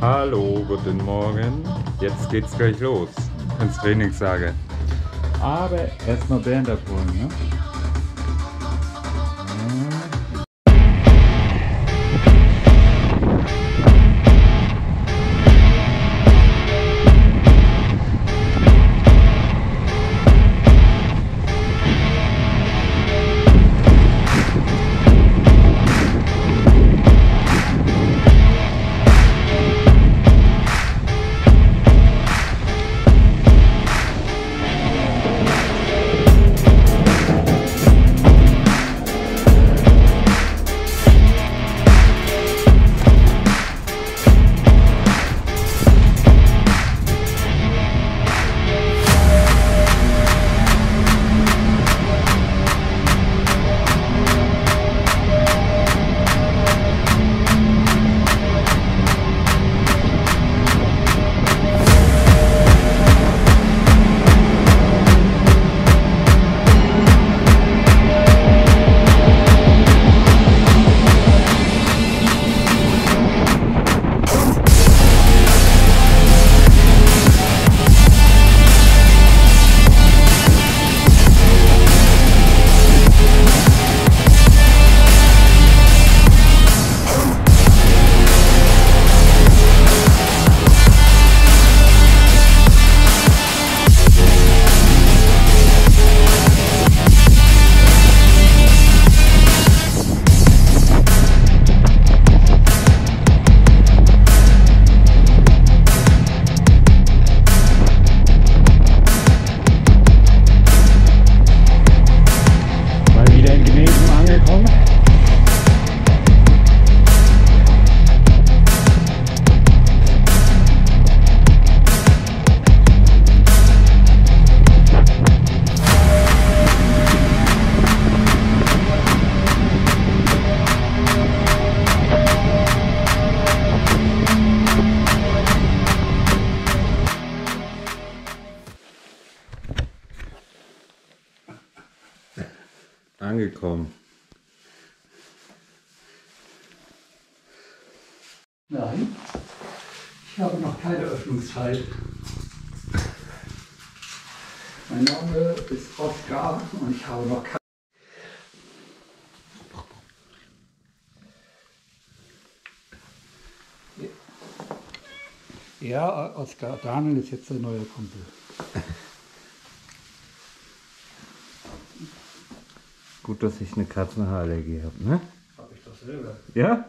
Hallo, guten Morgen. Jetzt geht's gleich los ins Trainingslager. Aber erstmal Bernd abholen, ne? Angekommen. Nein, ich habe noch keine Öffnungszeit. Mein Name ist Oskar und ich habe noch keine. Ja, Oskar, Daniel ist jetzt der neue Kumpel. Gut, dass ich eine Katzenhaarallergie habe, ne? Habe ich doch selber. Ja?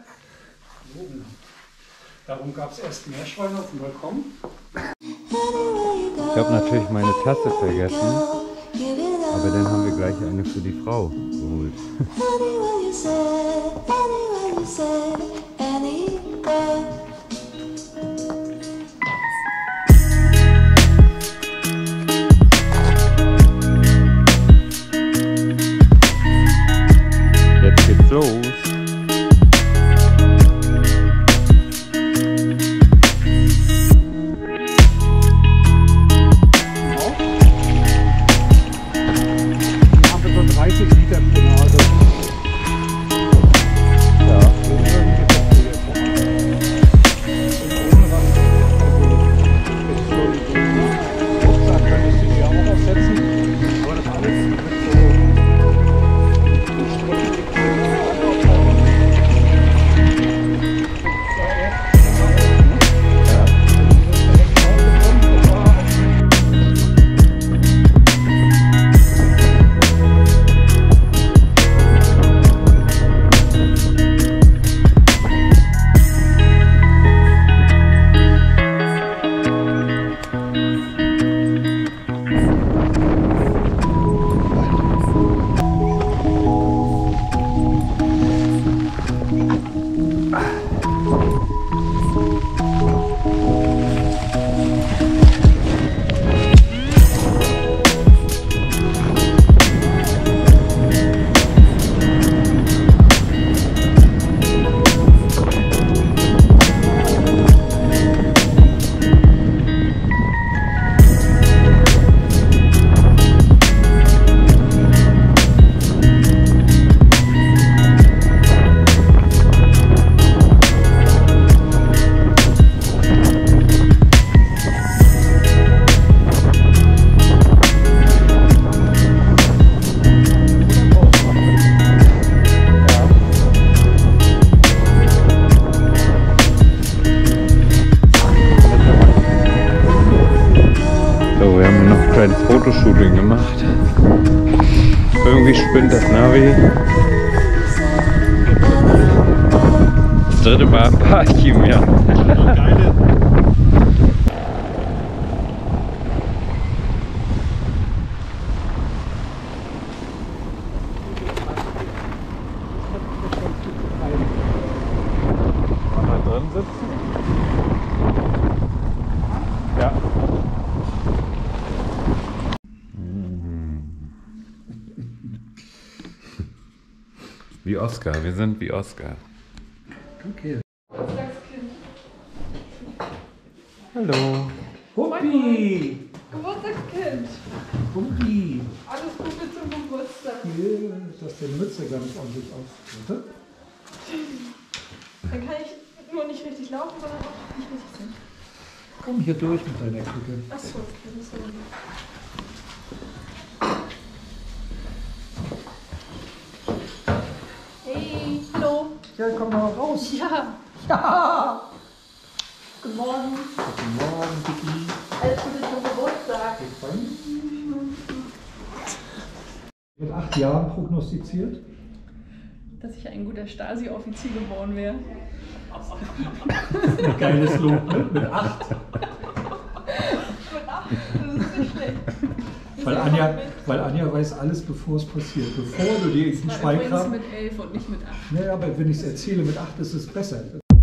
Darum gab es erst Meerschweine auf dem Balkon. Ich habe natürlich meine Tasse vergessen, aber dann haben wir gleich eine für die Frau geholt. Jetzt geht's los. Das dritte Mal fahre ich ihm ja. Drin sitzen? Ja. Wie Oscar, wir sind wie Oscar. Okay. Hallo. Huppi! Geburtstagskind! Huppi! Alles Gute zum Geburtstag! Hier, dass der Mütze gar nicht ordentlich aus. Dann kann ich nur nicht richtig laufen, sondern auch nicht richtig singen. Komm hier durch mit deiner Krücke. Achso, okay, das ist so. Hey, hallo! Ja, komm mal raus. Ja! Ja! Guten Morgen! Guten Morgen, Vicky. Alles Gute zum Geburtstag! Mit 8 Jahren prognostiziert. Dass ich ein guter Stasi-Offizier geworden wäre. Ein geiles Lob, ne? Mit 8. Mit 8, das ist nicht schlecht. Weil Anja weiß alles, bevor es passiert. Bevor du dir einen Übrigens Schweinkram... mit 11 und nicht mit 8. Naja, aber wenn ich es erzähle, mit 8 ist es besser.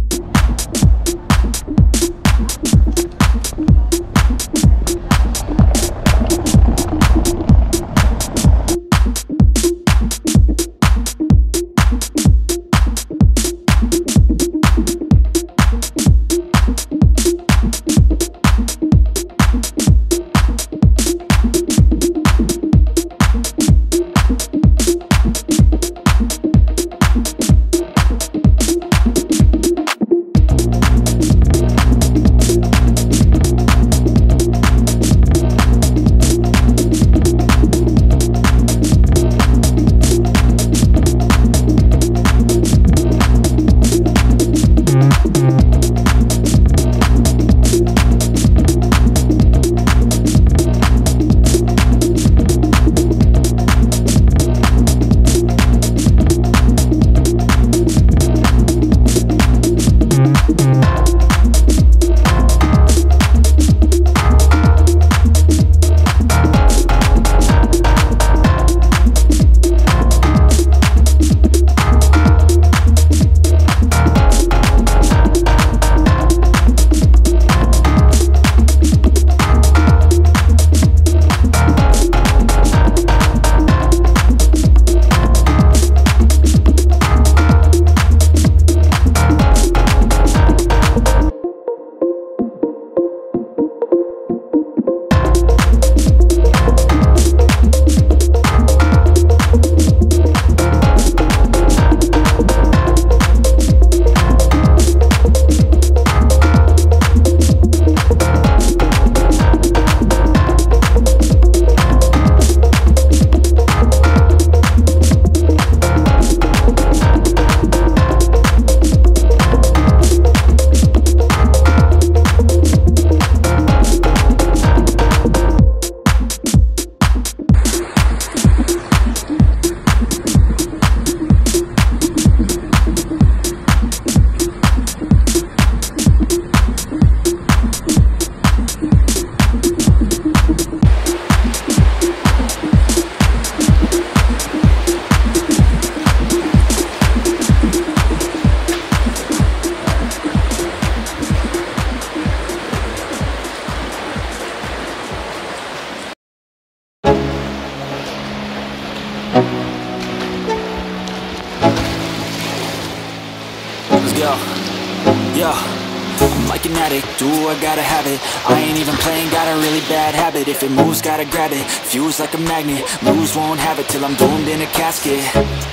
Yo, I'm like an addict, do I gotta have it. I ain't even playing, got a really bad habit. If it moves, gotta grab it, fuse like a magnet. Lose, won't have it till I'm doomed in a casket.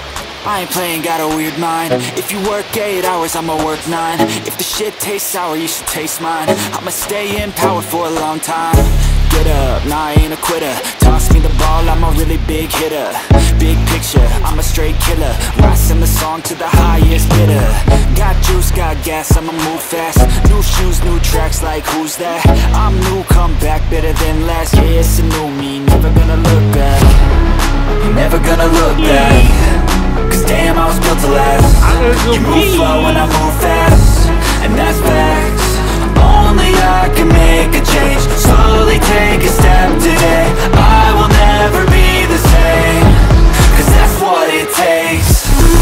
I ain't playing, got a weird mind. If you work 8 hours, I'ma work 9. If the shit tastes sour, you should taste mine. I'ma stay in power for a long time. Get up, nah, I ain't a quitter. Toss me the ball, I'm a really big hitter. Big picture, I'm a straight killer. Rising the song to the highest bidder. Got juice, got gas, I'ma move fast. New shoes, new tracks, like who's that? I'm new, come back, better than last. Yeah, it's a new me, never gonna look back. Never gonna look back. You move slow and I move fast, and that's facts. Only I can make a change. Slowly take a step today. I will never be the same, 'cause that's what it takes.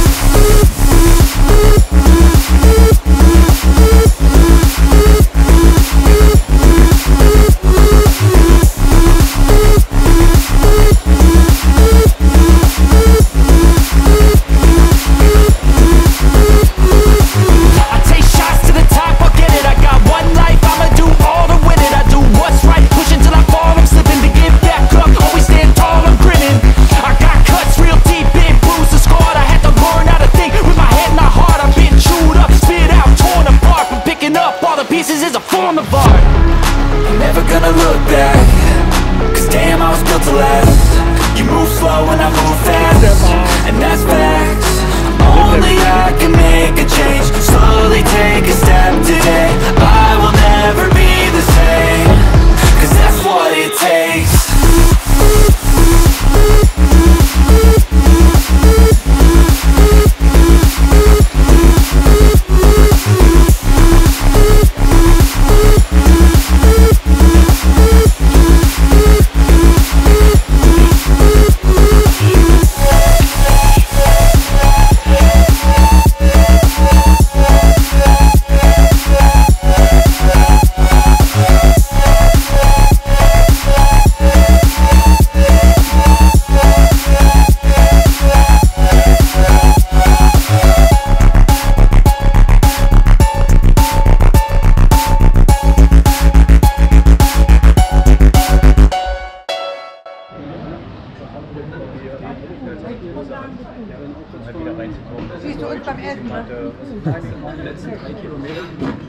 Siehst du uns beim Essen, ne? Die letzten 3 Kilometer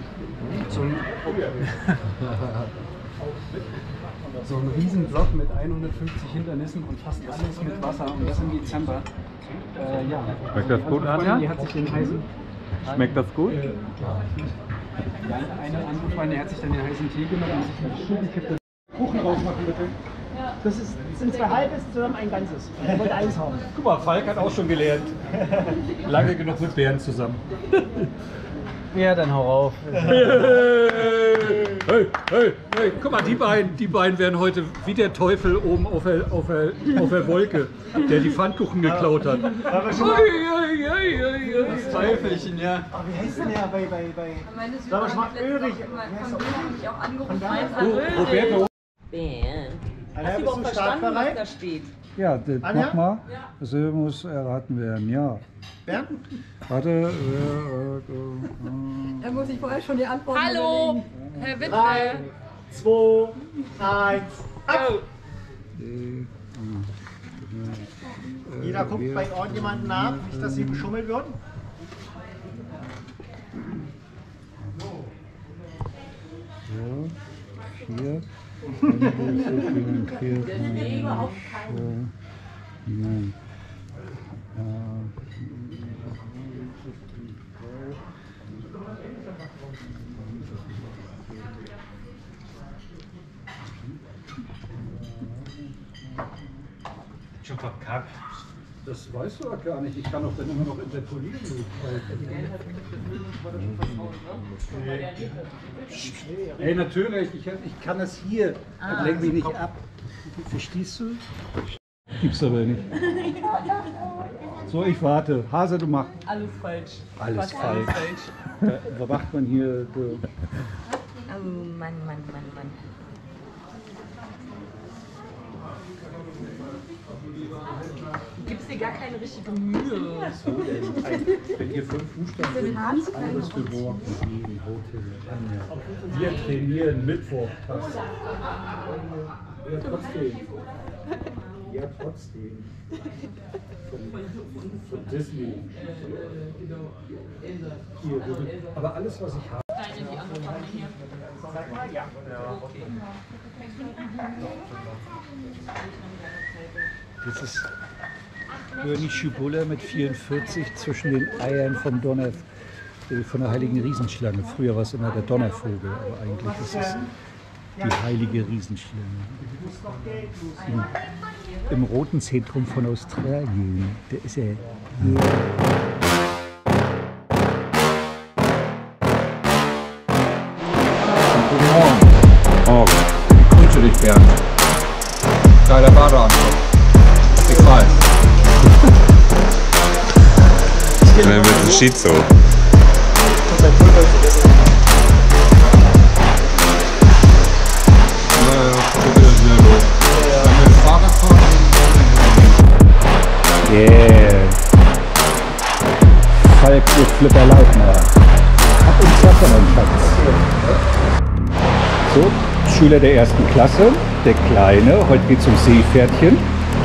so ein Riesenblock mit 150 Hindernissen und fast alles mit Wasser und das im Dezember. Ja. Schmeckt das gut, Anja? Die hat sich den heißen... Schmeckt das gut? Ja, eine andere Freundin hat sich dann den heißen Tee genommen und sich eine Schubekipple Kuchen rausmachen, bitte. Das sind 2 halbes zusammen ein ganzes. Ich wollte eins haben. Guck mal, Falk hat auch schon gelernt. Lange genug mit Bären zusammen. Ja, dann hau auf. Hey, guck mal, die beiden werden heute wie der Teufel oben auf der Wolke, der die Pfannkuchen geklaut hat. Das Teufelchen, ja. Aber wie heißt denn der bei sag mal schon mal Ulrich. Ich auch angerufen. Roberto. Hast du überhaupt verstanden, was da steht? Ja, Anja? mach mal. Das muss erraten werden, ja. Bernd? Warte. Er muss sich vorher schon die Antwort Hallo, Herr Wittke. 3, 2, 1, ab! Jeder guckt bei irgendjemandem nach, nicht dass sie beschummelt würden. So, 4. Schon verkackt. Das weißt du doch gar nicht. Ich kann doch dann immer noch interpolieren. Ey, natürlich. Ich kann das hier. Lenk mich nicht ab. Verstehst du? Gibt's aber nicht. So, ich warte. Hase, du machst. Alles falsch. Alles falsch. Da macht man hier. Oh Mann. Du gibst dir gar keine richtige Mühe. Wenn hier 5 Buchstaben sind, alles geborgen. Wir trainieren Mittwoch. Ja, trotzdem. Ja, trotzdem. Von Disney. Hier, aber alles, was ich habe. Sag mal, ja. Das ist König Schibulla mit 44 zwischen den Eiern vom Donner, von der heiligen Riesenschlange. Früher war es immer der Donnervogel, aber eigentlich ist es die heilige Riesenschlange. Im Roten Zentrum von Australien. Da ist er. Dann wird es Schizo. Yeah. Falk mit Flipper Leitner. Hab uns Wasser, mein Schatz. So, Schüler der 1. Klasse, der Kleine. Heute geht es um Seepferdchen.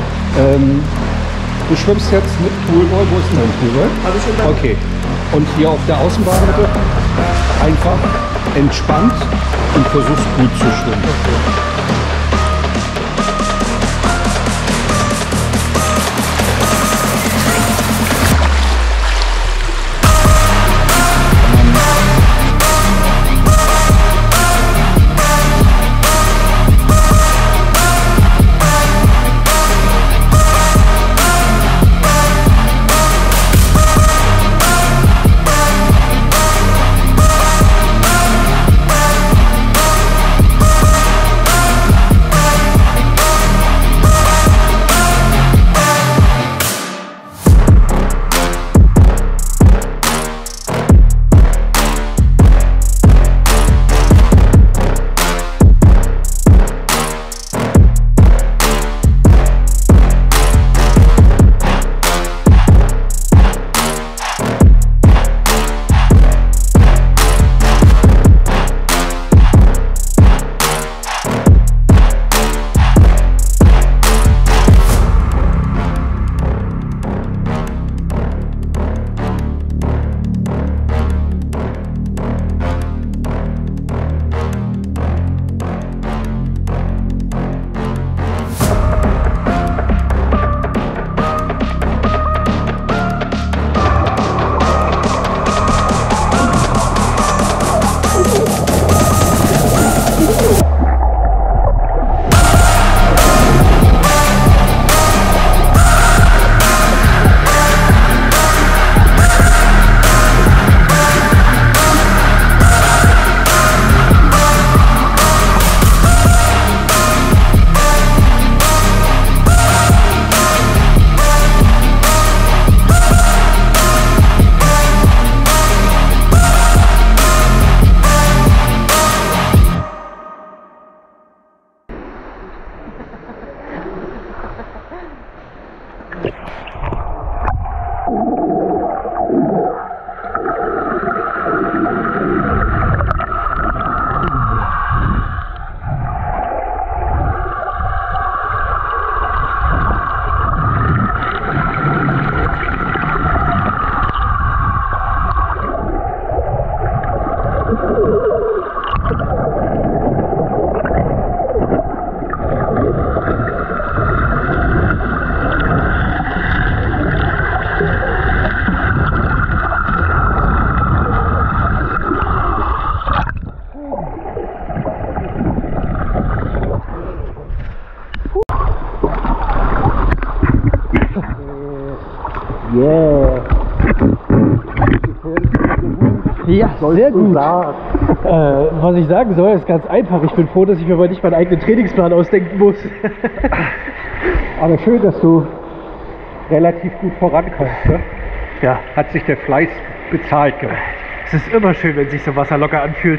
Du schwimmst jetzt mit Poolball. Wo ist denn dein Poolball? Habe ich schon da. Okay. Und hier auf der Außenbahn bitte einfach entspannt und versuchst gut zu schwimmen. Yeah. Ja, sehr gut. Was ich sagen soll, ist ganz einfach. Ich bin froh, dass ich mir mal nicht meinen eigenen Trainingsplan ausdenken muss. Aber schön, dass du relativ gut vorankommst. Ne? Ja, hat sich der Fleiß bezahlt gemacht. Es ist immer schön, wenn sich so Wasser locker anfühlt.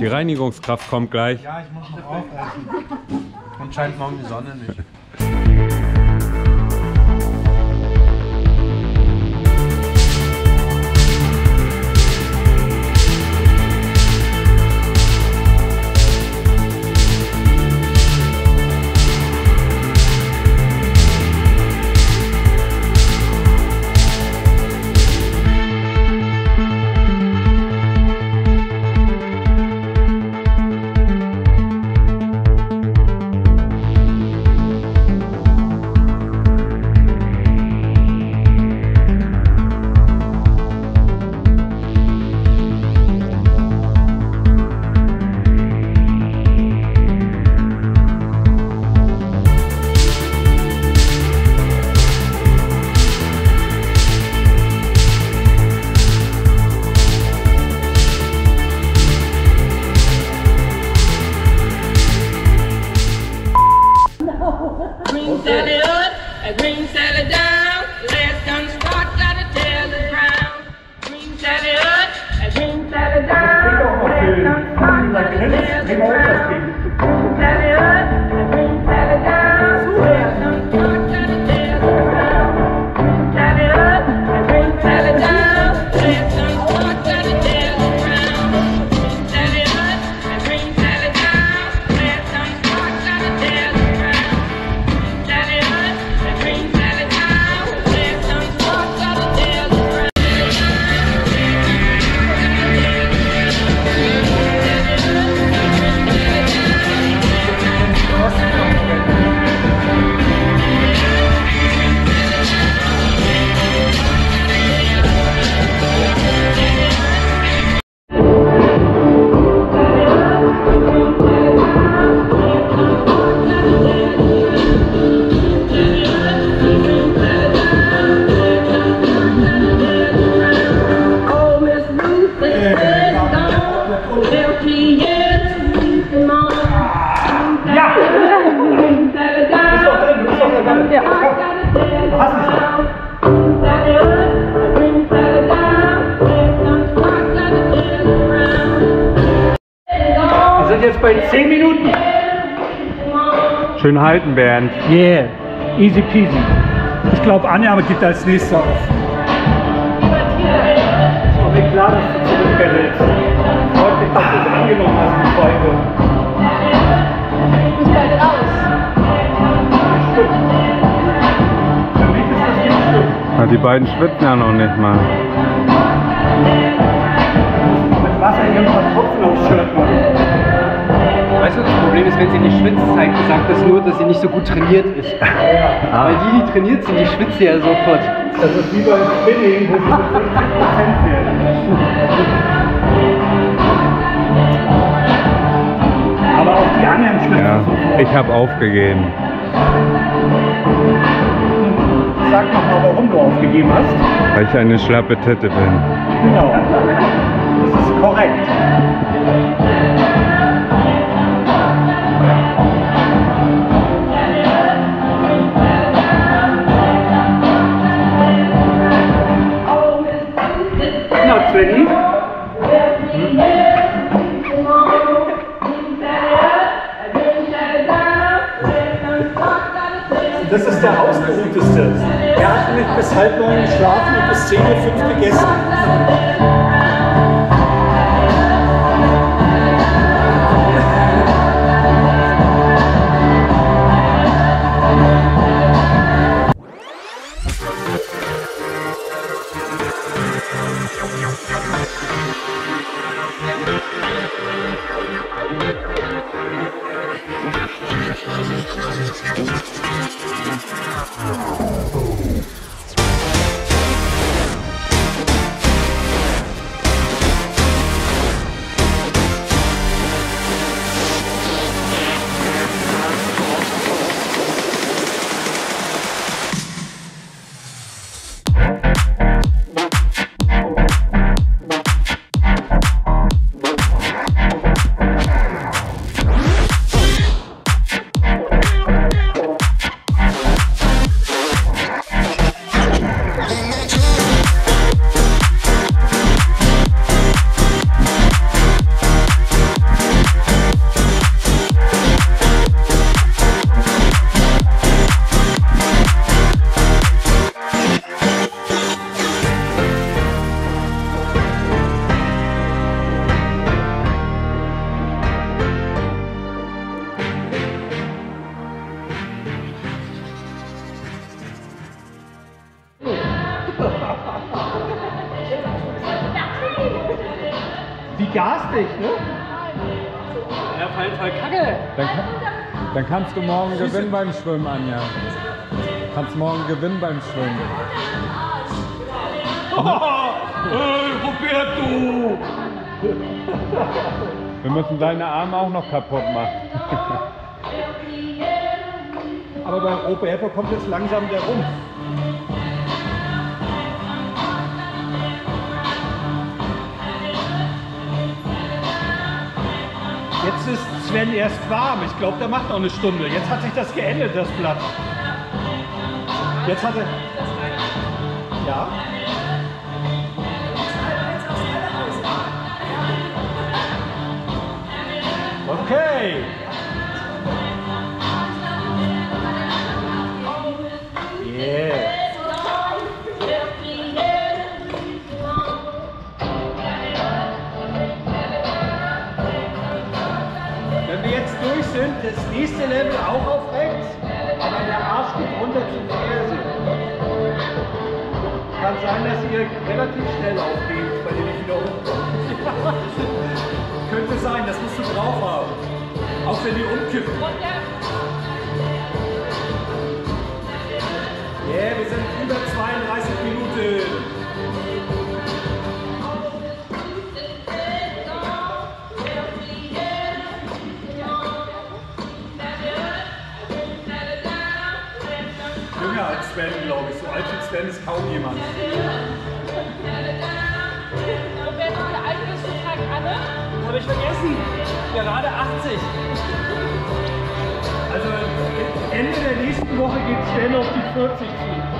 Die Reinigungskraft kommt gleich. Ja, ich muss noch aufessen. Und scheint morgen die Sonne nicht. Green salad down, last gun spot, gotta tell the ground. Green salad up, green salad down, last gun spot, gotta tell the ground. Green salad up, green salad down, last gun spot, gotta tell the ground. Green salad up, green salad down, last gun spot, gotta tell the ground. Green salad up, green salad down, last gun spot, gotta tell the ground. Green salad up, green salad down, last gun spot, gotta tell the ground. Oh, Miss Ruth is gone. There she is. Come on. Ja. Wir sind jetzt bei 10 Minuten. Schön halten, Bernd. Yeah, easy peasy. Ich glaube, Anja geht als nächster auf. Ist doch mir klar, dass du zurückbellst. Freut mich, dass du es angenommen hast, die Folge. Du bist bald raus. Für mich ist das nicht schlimm. Ja, die beiden schwitzen ja noch nicht mal. Mit Wasser irgendwann Tropfen aufs Shirt machen. Weißt du, das Problem ist, wenn sie nicht schwitzt, zeigt das nur, dass sie nicht so gut trainiert ist. Weil die trainiert sind, die schwitzt ja sofort. Das ist wie beim Spinning, wo sie mit 50% werden. Aber auch die anderen schwitzen Ja, sofort. ich habe aufgegeben. Sag noch mal, warum du aufgegeben hast. Weil ich eine schlappe Tette bin. Genau. Das ist korrekt. Na, Svenny? Das ist der ausgeruhteste. Er hat nämlich bis 8:30 geschlafen und bis 10:05 gegessen. Wie garstig, ne? Ja, auf jeden Fall Kacke. Dann kannst du morgen gewinnen beim Schwimmen, Anja. Kannst morgen gewinnen beim Schwimmen. Roberto! Wir müssen deine Arme auch noch kaputt machen. Aber bei Roberto kommt jetzt langsam der Rumpf. Jetzt ist Sven erst warm. Ich glaube, der macht noch eine Stunde. Jetzt hat sich das geändert, das Blatt. Jetzt hat er... Ja? Okay. Yeah. Wenn wir jetzt durch sind, das nächste Level auch auf rechts, aber der Arsch geht runter zum Ferse. Kann sein, dass ihr relativ schnell aufgeht, weil ihr nicht wieder hochkommt. Könnte sein, das musst du drauf haben. Auch wenn die umkippen. Yeah, wir sind über 32 Minuten. Jünger als Sven, glaube ich. So alt wie Sven ist kaum jemand. Roberto, wie alt bist du, fragt Anne? Habe ich vergessen. Gerade 80. Also Ende der nächsten Woche geht Sven auf die 40 zu.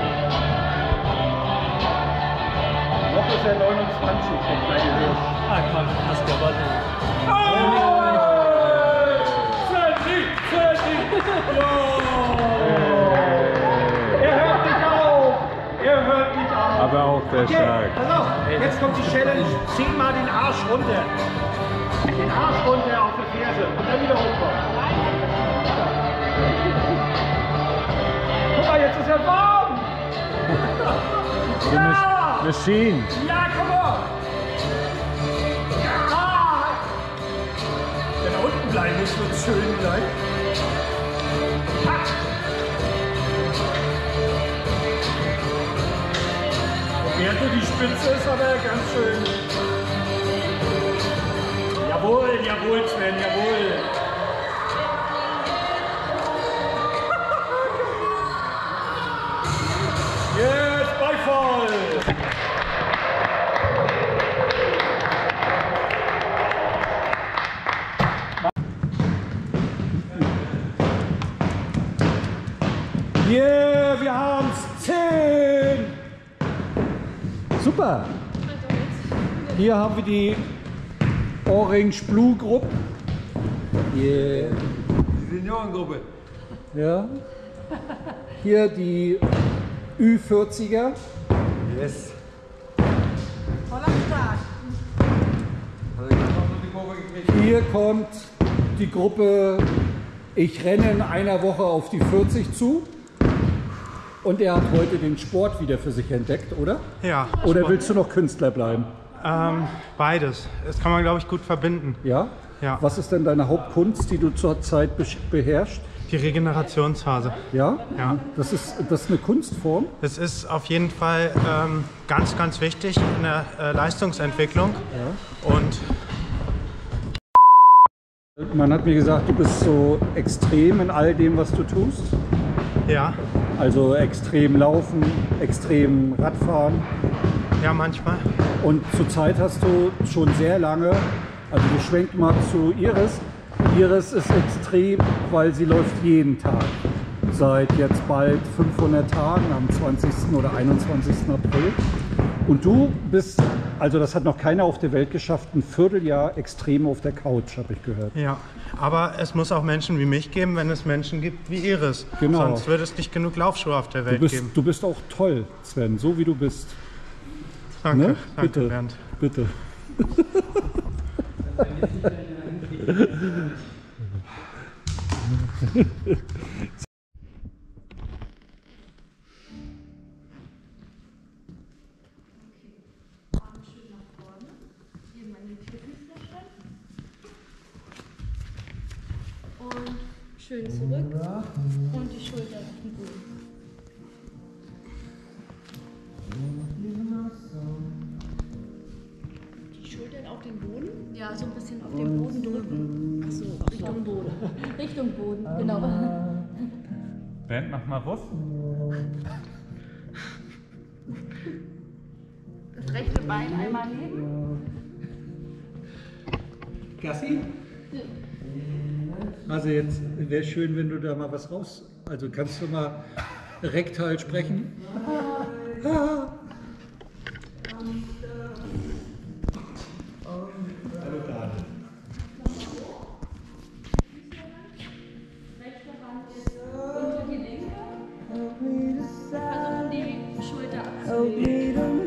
Noch ist er 29, der kleine Hirsch. Ah, komm, hast gewonnen. Er hört nicht auf! Er hört nicht auf! Aber auch sehr stark. Pass auf, jetzt kommt die Challenge. 10-mal den Arsch runter. Den Arsch runter auf die Ferse und dann wieder hochkommen. Guck mal, jetzt ist er warm! Ja! Machine. Ja, komm mal! Ja! Wenn er unten bleiben muss, wird es schön gleich. Roberto, die Spitze ist aber ganz schön. Jawohl, jawohl, Sven, jawohl. Jetzt Beifall. Yeah, wir haben's 10. Super. Hier haben wir die Orange Blue Gruppe. Yeah. Die Seniorengruppe. Ja. Hier die Ü40er. Yes. Hier kommt die Gruppe, ich renne in einer Woche auf die 40 zu. Und er hat heute den Sport wieder für sich entdeckt, oder? Ja. Oder Sport. willst du noch Künstler bleiben? Beides. Das kann man, glaube ich, gut verbinden. Ja? Ja. Was ist denn deine Hauptkunst, die du zurzeit beherrschst? Die Regenerationsphase. Ja? Ja. Das ist eine Kunstform? Das ist auf jeden Fall ganz, ganz wichtig in der Leistungsentwicklung. Ja. Und man hat mir gesagt, du bist so extrem in all dem, was du tust. ja, Also extrem laufen, extrem Radfahren. ja, manchmal. Und zurzeit hast du schon sehr lange, also wir schwenken mal zu Iris. Iris ist extrem, weil sie läuft jeden Tag. Seit jetzt bald 500 Tagen am 20. oder 21. April. Und du bist, also das hat noch keiner auf der Welt geschafft, ein Vierteljahr extrem auf der Couch, habe ich gehört. Ja, aber es muss auch Menschen wie mich geben, wenn es Menschen gibt wie Iris. Genau. Sonst würde es nicht genug Laufschuhe auf der Welt geben. Du bist auch toll, Sven, so wie du bist. Danke, Ne? danke Bitte, Bernd. bitte. Arme schön nach vorne. Hier meine Füße. Schön zurück und die Schulter auf den Boden. Die Schultern auf den Boden? Ja, so ein bisschen auf den Boden drücken. Achso, Richtung Boden. Richtung Boden, genau. Bernd, mach mal Russ. Das rechte Bein einmal heben. Gassi? Also jetzt wäre schön, wenn du da mal was raus... Also kannst du mal rektal sprechen? Hallo Daniel. Rechte Hand ist unter die linke. Versuchen die Schulter abzunehmen.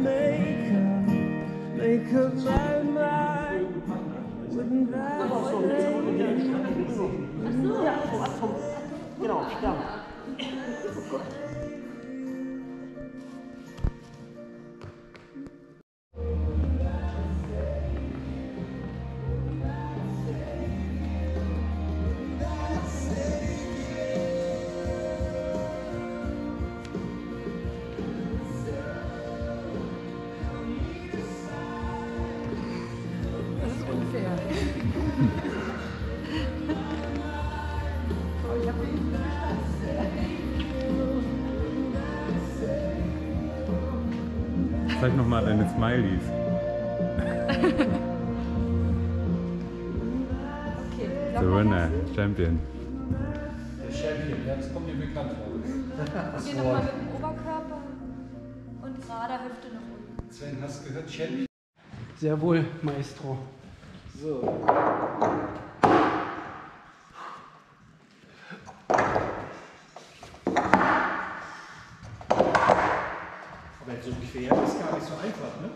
Genau, ja. Das ist unfair. Aber ich habe ihn Zeig nochmal deine Smileys. Okay, The winner, Champion. Der Champion, jetzt kommt dir bekannt vor. Hier nochmal mit dem Oberkörper und gerade Hüfte nach unten. Sven, hast du gehört, Champion? Sehr wohl, Maestro. So. Aber so quer ist gar nicht so einfach, ne?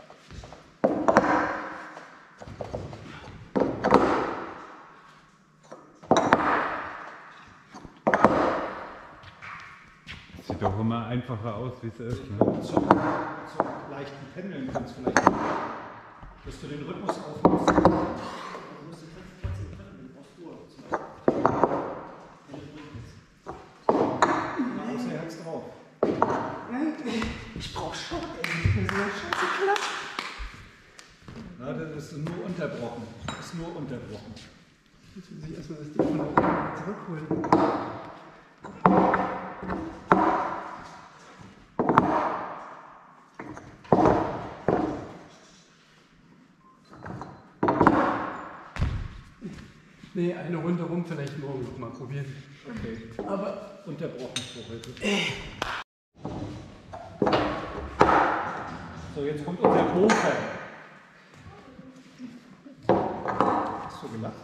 Sieht doch immer einfacher aus, wie es ist. Ne? Zum leichten Pendeln kannst du vielleicht, dass du den Rhythmus aufmachst. Du musst den trotzdem treffen, du brauchst Ruhe. Außer er hat's drauf. Ich brauch Schock, ey. Ich bin so scheiße klapp. Ja, das ist nur unterbrochen. Das ist nur unterbrochen. Jetzt will sich erstmal das Ding von da oben zurückholen. Nee, eine Runde rum vielleicht morgen noch mal probieren. Okay. Aber Unterbrochen für heute. So, jetzt kommt unser Profi. Hast du gelacht?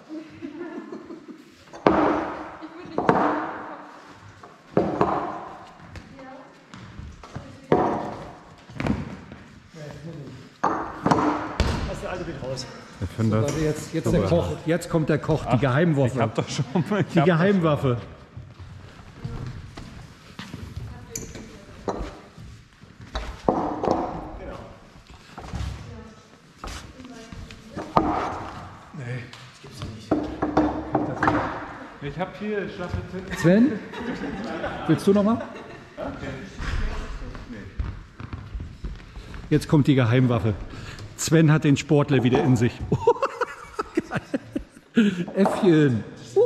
Hast du alle mit raus. Ich finde das. Warte, jetzt der Koch. Jetzt kommt der Koch, die Geheimwaffe. Ich hab doch schon mal. Die Geheimwaffe. nee, das gibt's doch nicht. Ich hab hier Schlaffe. Sven, willst du noch mal? Jetzt kommt die Geheimwaffe. Sven hat den Sportler wieder in sich. Äffchen.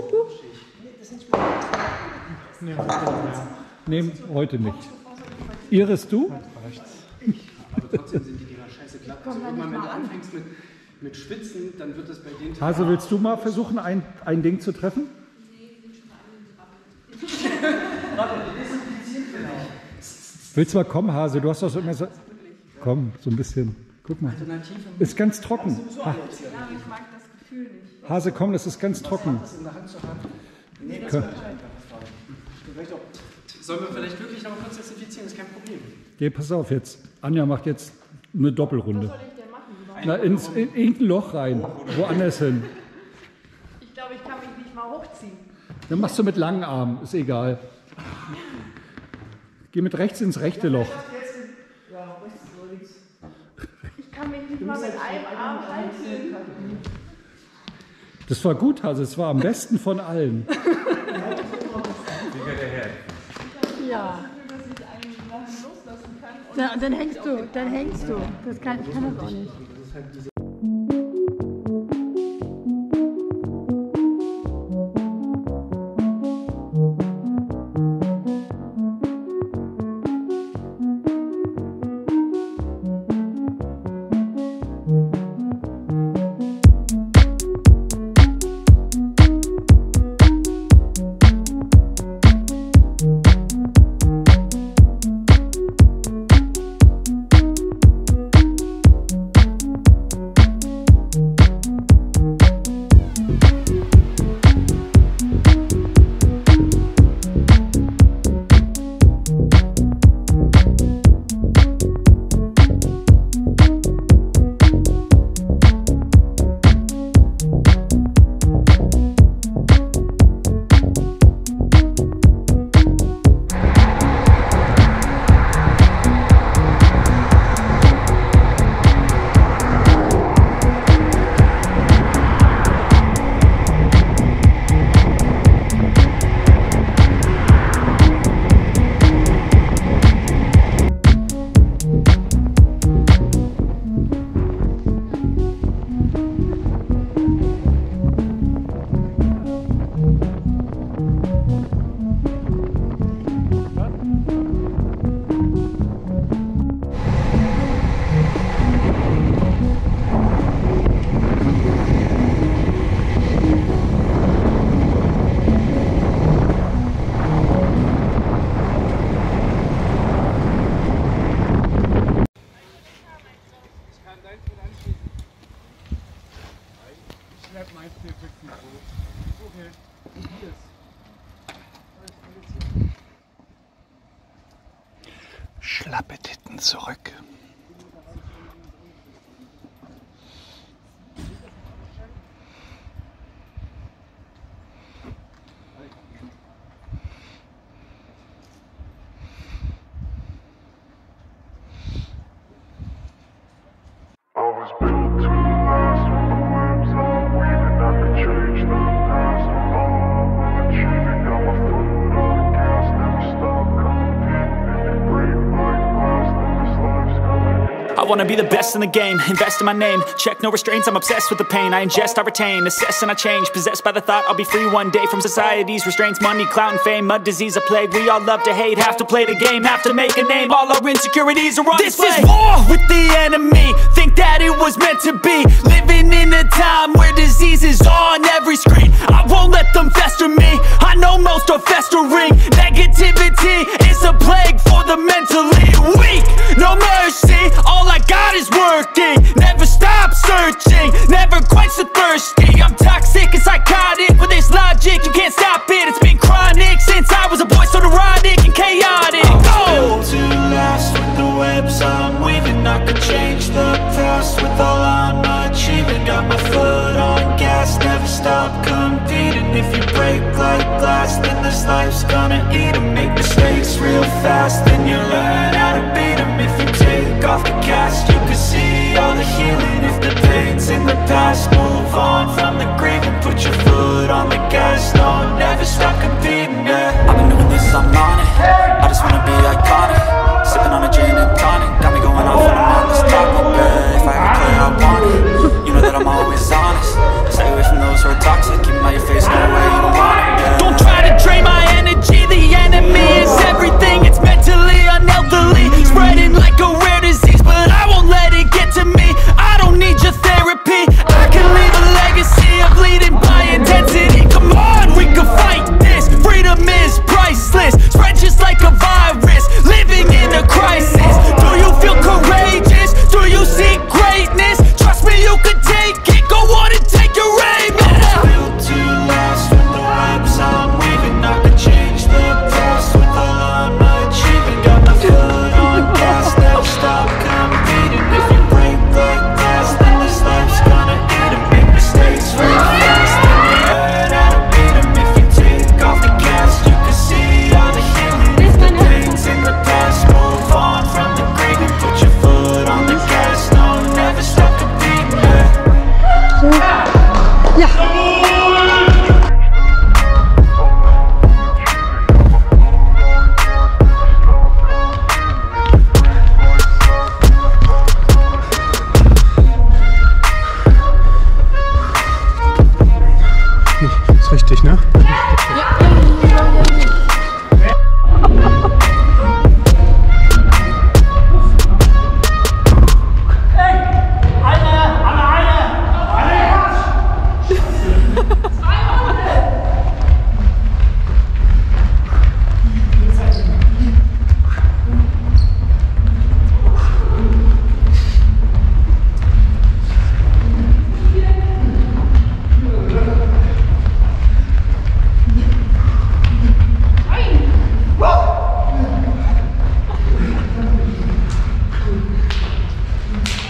Nee, heute nicht. Iris, du? Aber trotzdem sind die Dinger scheiße glatt. Also irgendwann, wenn du anfängst mit Schwitzen, dann wird das bei denen... Hase, willst du mal versuchen, ein Ding zu treffen? Willst du mal kommen, Hase? Du hast doch so immer so... Komm, so ein bisschen. Guck mal. Ist ganz trocken. Ha. Ich mag das Gefühl nicht. Hase, komm, das ist ganz trocken. Das in der Hand zu haben. Nee, das Komm. kann ich einfach fragen. Sollen wir vielleicht wirklich noch kurz desinfizieren? Ist kein Problem. Geh, pass auf jetzt. Anja macht jetzt eine Doppelrunde. Was soll ich denn machen? Na, in irgendein Loch rein. Woanders hin. Ich glaube, ich kann mich nicht mal hochziehen. Dann machst du mit langen Armen. Ist egal. Geh mit rechts ins rechte Loch. Ich kann mich nicht mal mit einem Arm halten. Das war gut, Hase. Es war am besten von allen. Ja. Dann hängst du. Das kann das auch nicht. Schlappe Titten zurück. I wanna be the best in the game, invest in my name. Check no restraints, I'm obsessed with the pain. I ingest, I retain, assess and I change. Possessed by the thought I'll be free one day from society's restraints. Money, clout and fame, mud, disease, a plague. We all love to hate, have to play the game, have to make a name. All our insecurities are on display. This is war with the enemy, think that it was meant to be. Living in a time where disease is on every screen. I won't let them fester me, I know most are festering. Negativity is a plague for the mentally weak. No mercy, all I got is working. Never stop searching, never quench the thirsty. I'm toxic and psychotic with this logic, you can't stop it. It's been chronic since I was a boy, so neurotic and chaotic. I'm built to last with the webs I'm weaving. I could change the past with all I'm achieving. Got my foot on gas, never stop competing. If you break like glass, then this life's gonna eat 'em. Make mistakes real fast, then you learn how to beat 'em. If you take off the cast, you can see all the healing. If the pain's in the past, move on from the grave and put your foot on the gas. No, never stop competing, yeah. I've been doing this, I'm on it. I just wanna be iconic. Sipping on a gin and tonic, got me going off when I'm on this topic, yeah. If I ever play, I want it. You know that I'm always honest. Stay away from those who are toxic. Keep 'em out your face, no way, you don't want it, yeah. Don't try to drain my energy. The enemy is everything. It's mentally unhealthily, spreading like a rare disease, but I won't let it get to me. I don't need your therapy. I can leave a legacy of leading by intensity. Come on, we can fight this. Freedom is priceless, spread just like a virus. Living in a crisis. Do you feel courageous?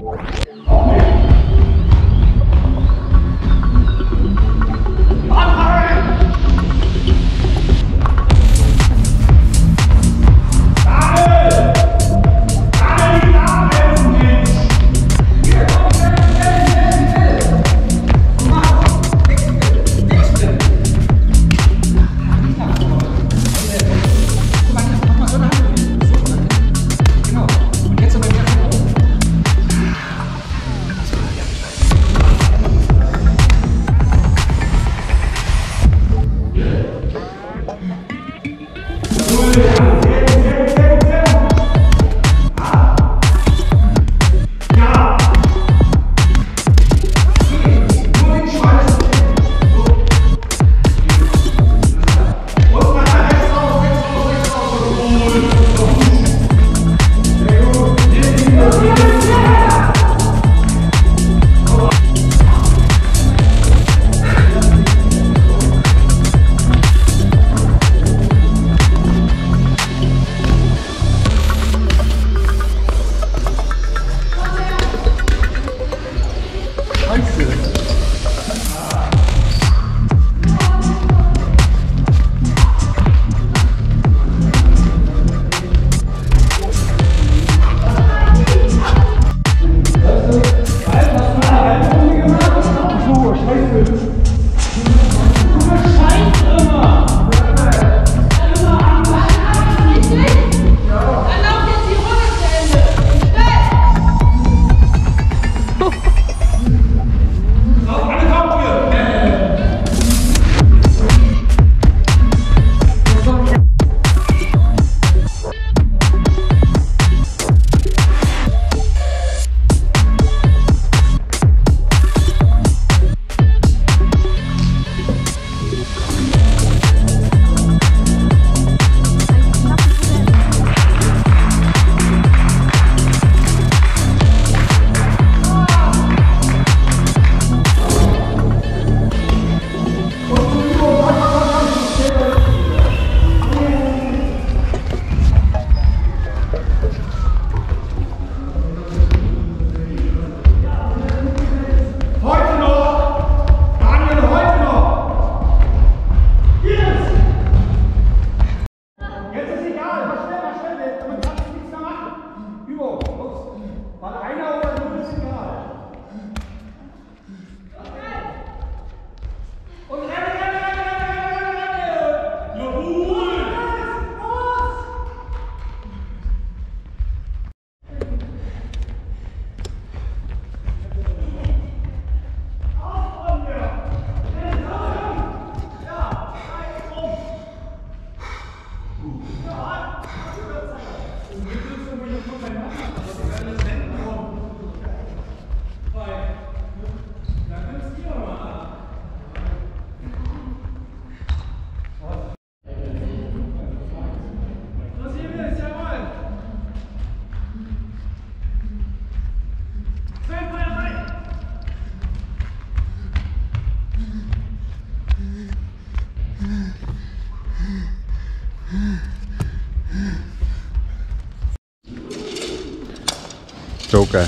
Joker.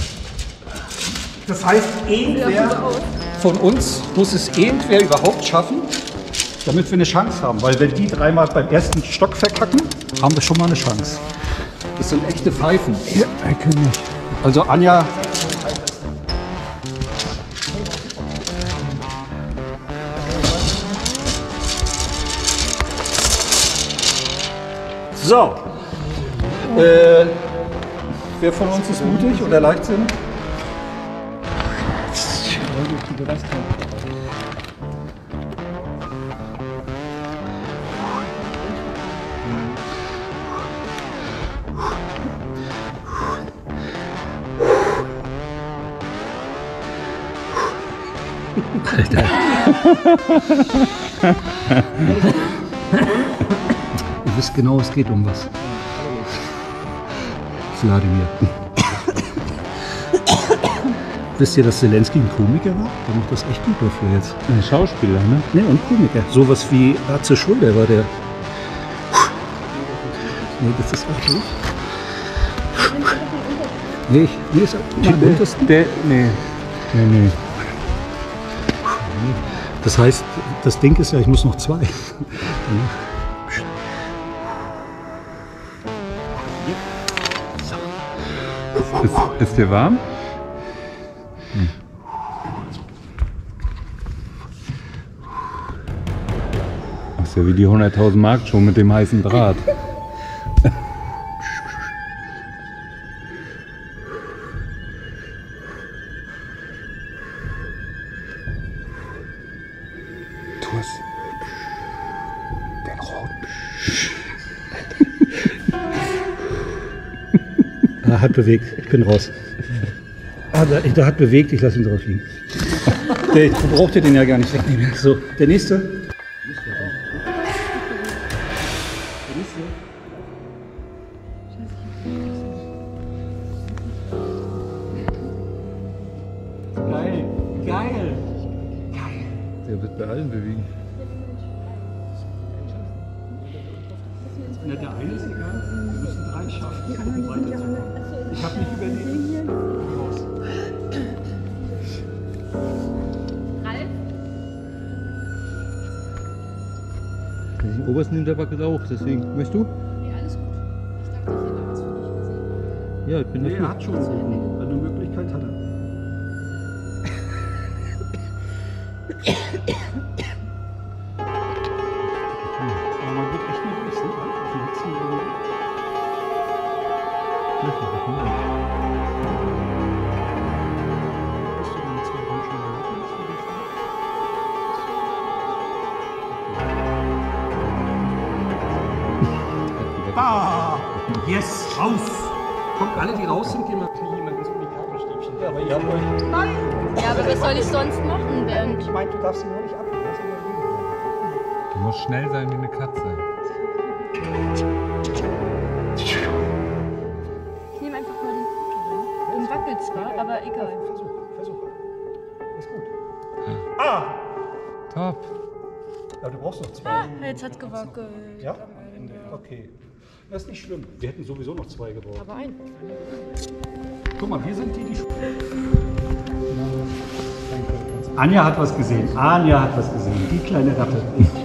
Das heißt, irgendwer von uns muss es irgendwer überhaupt schaffen, damit wir eine Chance haben. Weil wenn die dreimal beim ersten Stock verkacken, haben wir schon mal eine Chance. Das sind echte Pfeifen. Ja, Herr König. Also Anja. So. Wer von uns ist mutig oder leichtsinnig? Alter. Ihr wisst genau, es geht um was. Wladimir. Wisst ihr, dass Zelensky ein Komiker war? Der macht das echt gut dafür jetzt. Ein Schauspieler, ne? Ne, und Komiker. Sowas wie Atze Schröder war der. Ne, das ist auch gut. Nee, ist den untersten? Nee. Das heißt, das Ding ist ja, ich muss noch 2. Ist dir warm? Das ist ja wie die 100.000 Mark schon mit dem heißen Draht. Tu es. Den roten. Ah, hat bewegt. Ich bin raus. Ah, der hat bewegt. Ich lasse ihn drauf liegen. Der braucht ihr den ja gar nicht wegnehmen. So, der nächste. Geil. Der wird bei allen bewegen. Na, der eine ist egal. Wir müssen 3 schaffen, um weiterzukommen. Ich habe nicht überlegt. Raus. Ralf? Den obersten nimmt der Backe auch, deswegen. Möchtest du? Nee, alles gut. Ich dachte, ich hätte was für dich gesehen. Ja, ich bin Nee, dafür. er hat schon eine Möglichkeit hat er. Aber man wird echt nicht wissen, auf dem letzten Moment. Hast du deine 2 Runden schon gelaufen? Ah! Yes! Raus! Kommt alle, die raus sind, gehen wir jemand ins Unikat-Stäbchen. Ja, aber ihr habt euch. Nein! Ja, aber was soll ich sonst machen, Bernd? Ich meine, du darfst ihn nur nicht abnehmen. Lass ihn nur liegen. Du musst schnell sein wie eine Katze. Ich nehme einfach mal den Foto. Den wackelt zwar, aber egal. Versuch. Ist gut. Ah! Top. Ja, du brauchst noch 2. Ah, jetzt hat's gewackelt. Ja? Am Ende. Okay. Das ist nicht schlimm. Wir hätten sowieso noch 2 gebraucht. Aber ein. Guck mal, wir sind die. Anja hat was gesehen. Anja hat was gesehen. Die kleine Ratte.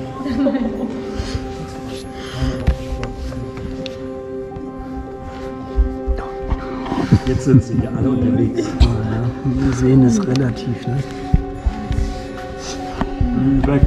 Jetzt sind sie hier alle unterwegs. Wir sehen es relativ, ne? Weg.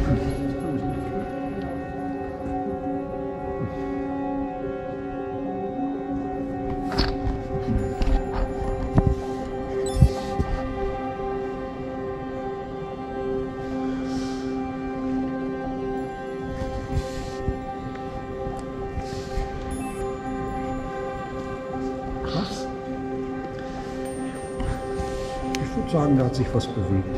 Was? Ich würde sagen, da hat sich was bewegt.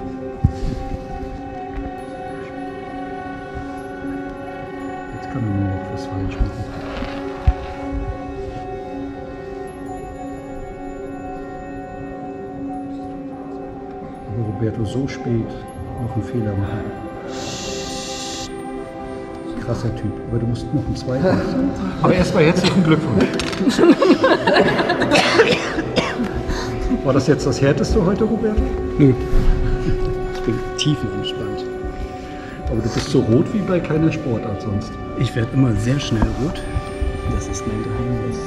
Jetzt kann er nur noch was falsch machen. Aber Roberto so spät noch einen Fehler machen. Krasser Typ, aber du musst noch einen zweiten. Aber erstmal herzlichen Glückwunsch. War das jetzt das Härteste heute, Roberto? Nö. Ich bin tiefenentspannt. Aber du bist so rot wie bei keiner Sportart sonst. Ich werde immer sehr schnell rot. Das ist mein Geheimnis.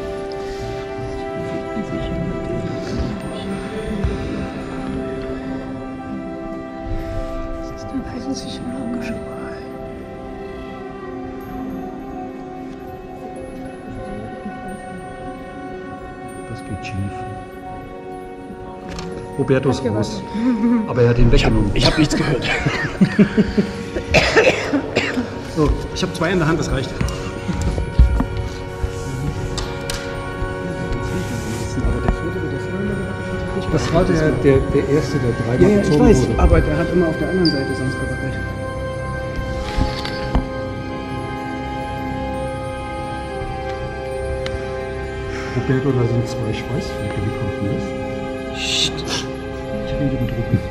Das geht schief. Roberto ist raus. Aber er hat ihn weggenommen. Ich habe nichts gehört. So, ich habe 2 in der Hand, das reicht. Das war der erste, der 3 Ja, gezogen ich weiß, wurde. aber der hat immer auf der anderen Seite sonst gewackelt. Roberto, da sind 2 Schweißflecke. Wie kommt denn das? Ich rede mit Roberto.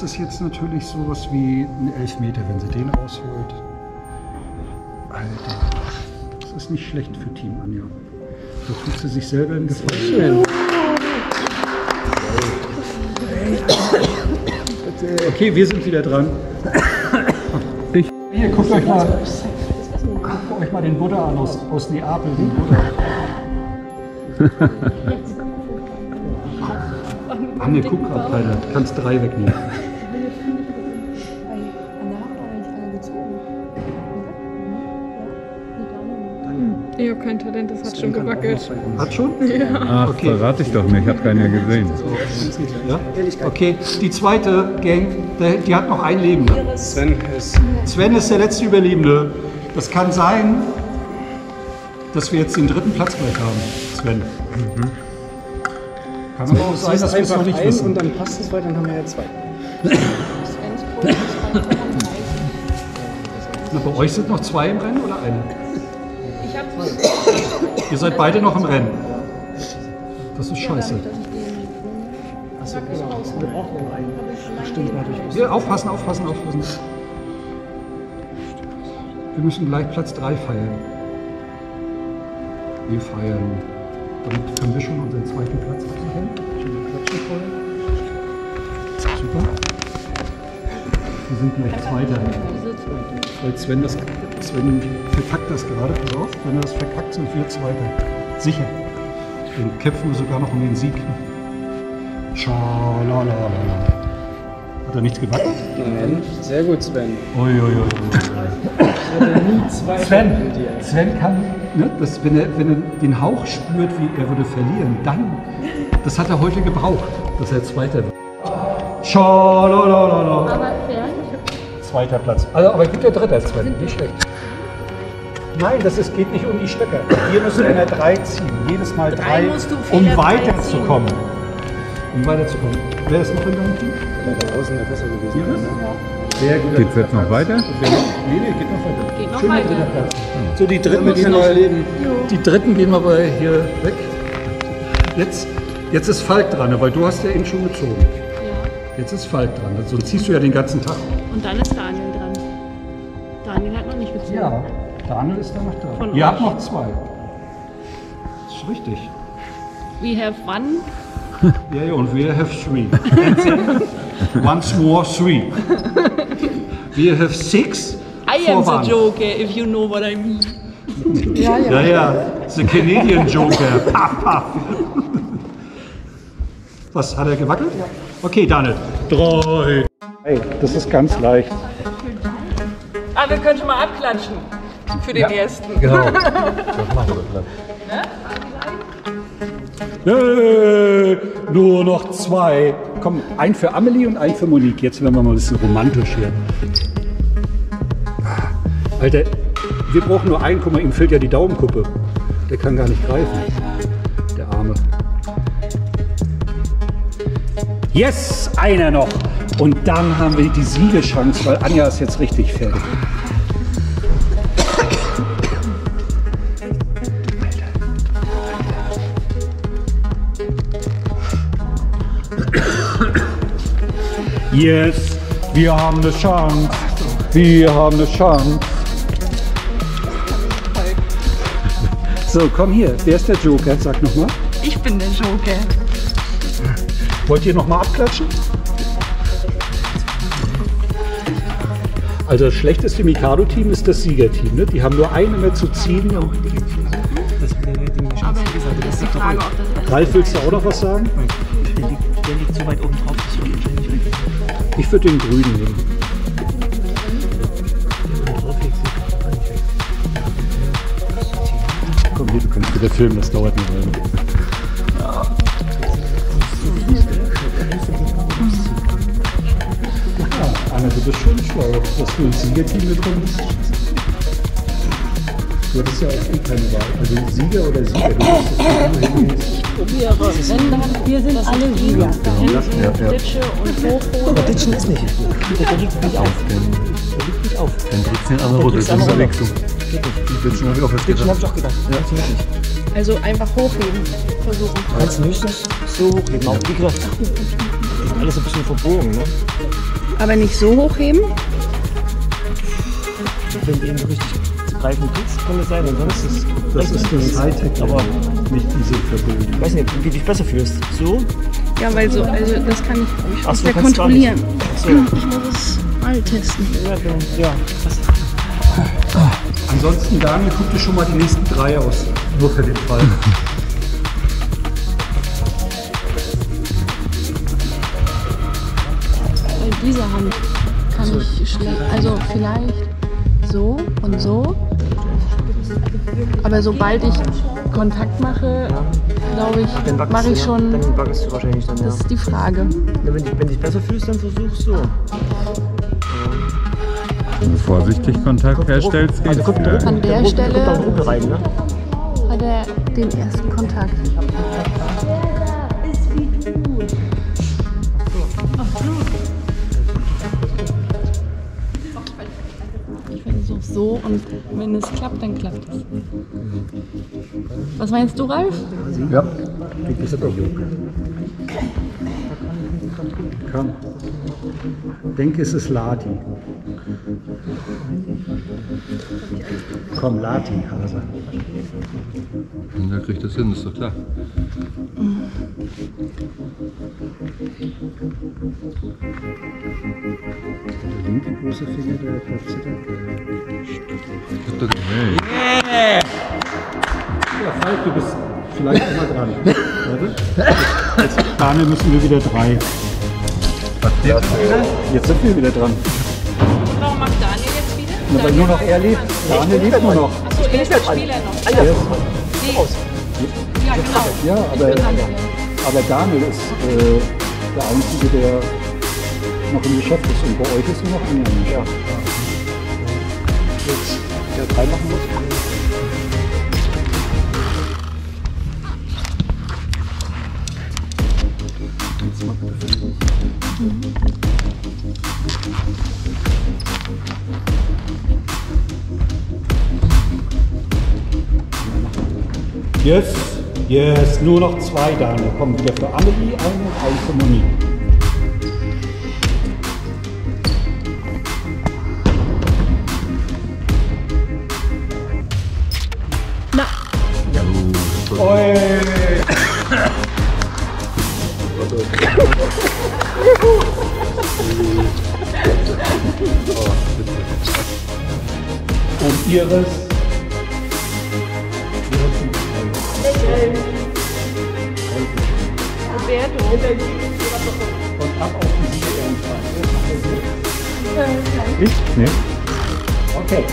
ist jetzt natürlich sowas wie ein Elfmeter, wenn sie den rausholt. Alter, das ist nicht schlecht für Team Anja. Da tut sie sich selber einen Gefallen. Okay, wir sind wieder dran. Hier, guckt euch mal den Buddha an aus Neapel. Den Buddha. Anne, guck gerade, Tyler. Kannst 3 wegnehmen. Ich habe kein Talent, das hat schon gewackelt. Hat schon? Ja. Ach, okay. Verrate ich doch nicht, ich habe keinen ja gesehen. Ja? Okay, die zweite Gang, die hat noch ein Leben. Sven ist der letzte Überlebende. Das kann sein, dass wir jetzt den 3. Platz gleich haben, Sven. Kann aber auch sein, dass wir es noch nicht wissen. Und dann passt es weiter, dann haben wir ja 2. Na, bei euch sind noch 2 im Rennen oder eine? Ihr seid beide noch im Rennen. Das ist scheiße. Ja, aufpassen. Wir müssen gleich Platz 3 feiern. Wir feiern. Damit können wir schon unseren 2. Platz absichern. Super. Wir sind gleich Zweiter. Weil Sven verkackt das gerade. Pass auf, wenn er das verkackt, sind wir Zweiter. Sicher. Dann kämpfen wir sogar noch um den Sieg. Schalalala. Hat er nichts gewackelt? Nein, sehr gut, Sven. Uiuiui. Sven kann, ne, wenn er den Hauch spürt, wie er würde verlieren, dann, das hat er heute gebraucht, dass er Zweiter wird. Schalalala. Aber fair. 2. Platz. Also, aber guter 3. Sven, nicht schlecht. Nein, geht nicht um die Stöcke. Hier müssen wir 3 ziehen. Jedes Mal 3, um weiterzukommen. Wer ist noch in deinem Team? Da draußen wäre besser gewesen. Sehr gut. Geht es jetzt noch weiter? Nee, geht noch weiter. Geht noch Schöner weiter. 3. Platz. So, die Dritten gehen wir erleben. Die Dritten gehen wir aber hier weg. Jetzt ist Falk dran, weil du hast ja ihn schon gezogen. Ja. Jetzt ist Falk dran, sonst ziehst du ja den ganzen Tag. Und dann ist Daniel dran. Daniel hat noch nicht gezogen. Ja, Daniel ist da noch dran. Von Ihr euch. habt noch 2. Das ist richtig. We have 1. Ja, und wir have 3. Once more 3. Wir have 6. I am the Joker, if you know what I mean. Ja, the Canadian Joker. Paff, paff. Was, hat er gewackelt? Ja. Okay, Daniel. 3. Hey, das ist ganz leicht. Ah, wir können schon mal abklatschen. Für den ersten. Genau. Das machen wir dann. Nur noch 2. Komm, ein für Amelie und ein für Monique. Jetzt werden wir mal ein bisschen romantisch hier. Alter, wir brauchen nur einen. Guck mal, ihm fehlt ja die Daumenkuppe. Der kann gar nicht greifen. Der Arme. Yes, einer noch. Und dann haben wir die Siegeschance, weil Anja ist jetzt richtig fertig. Yes, wir haben eine Chance. Wir haben eine Chance. So, komm hier. Wer ist der Joker? Sag nochmal. Ich bin der Joker. Wollt ihr nochmal abklatschen? Also das schlechteste Mikado-Team ist das Siegerteam. Ne? Die haben nur eine mehr zu ziehen. Aber das ist die Frage, ob das Ralf, willst du auch noch was sagen? Der liegt so weit oben drauf, dass ich nicht weg. Ich würde den grünen nehmen. Komm hier, du kannst wieder filmen, das dauert eine Weile. Anna, du bist schon schlau, dass du ins Siegerteam gekommen bist. Du hattest ja auch keine Wahl. Also Sieger oder Sieger, du musst das wir sind alle Sieger. Ditsche und Hochboden. Aber Ditschen ist nicht. Der liegt nicht auf. Der liegt nicht auf. Dann drückst du den anderen runter, das ist Verwechslung. Die Ditschen habe ich auch fest Ditschen habe gedacht. ich auch gedacht. Ja. Also einfach hochheben. Versuchen. Kannst du höchstens so hochheben. Auch wie gesagt, die sind alles ein bisschen verbogen. Ne? Aber nicht so hochheben? Wenn du ihn so richtig zu greifen kriegst, kann das sein. Ansonsten Das ist das Hightech, aber nicht diese Verbindung. Ich weiß nicht, wie du dich besser fühlst. So? Ja, weil so, also das kann ich Ach so, schwer kannst du gar kontrollieren. nicht. So. Ich muss es mal testen. Ja. Ansonsten, Daniel, guck dir schon mal die nächsten 3 aus. Nur für den Fall. Weil diese Hand kann ich schlecht, also vielleicht so und so. Aber sobald ich Kontakt mache, glaube ich, mache ich schon. Dann backst du wahrscheinlich dann, ja. Das ist die Frage. Wenn du dich besser fühlst, dann versuch so. Wenn du vorsichtig Kontakt herstellst, geht's. An der Stelle rein, ne? hat er den ersten Kontakt. Ich versuche so und wenn es klappt, dann klappt es. Was meinst du, Ralf? Ja, du bist der Junge. Komm. Denke, es ist Lati. Komm, Lati, Hase. Ja, kriegt das hin, ist doch klar. Der linke große Finger, der platzt da. Yeah! Ja, Falk, du bist vielleicht immer dran. Warte. Als Daniel müssen wir wieder 3. Jetzt sind wir wieder dran. Warum macht Daniel jetzt wieder? Na, weil nur noch er lebt. Daniel lebt nur noch. Achso, er ist der Spieler noch. Er ist- Ja, genau. Ja, aber Daniel ist der Einzige, der noch im Geschäft ist. Und bei euch ist nur noch einer im Geschäft. Jetzt der 3 machen muss. Yes, nur noch 2, Daniel. Komm, wieder für Amelie, eine und ein für Monique. Na. Oi. Und Iris. Roberto. Und ab auf die 4 irgendwann. Ich? Nee. Okay.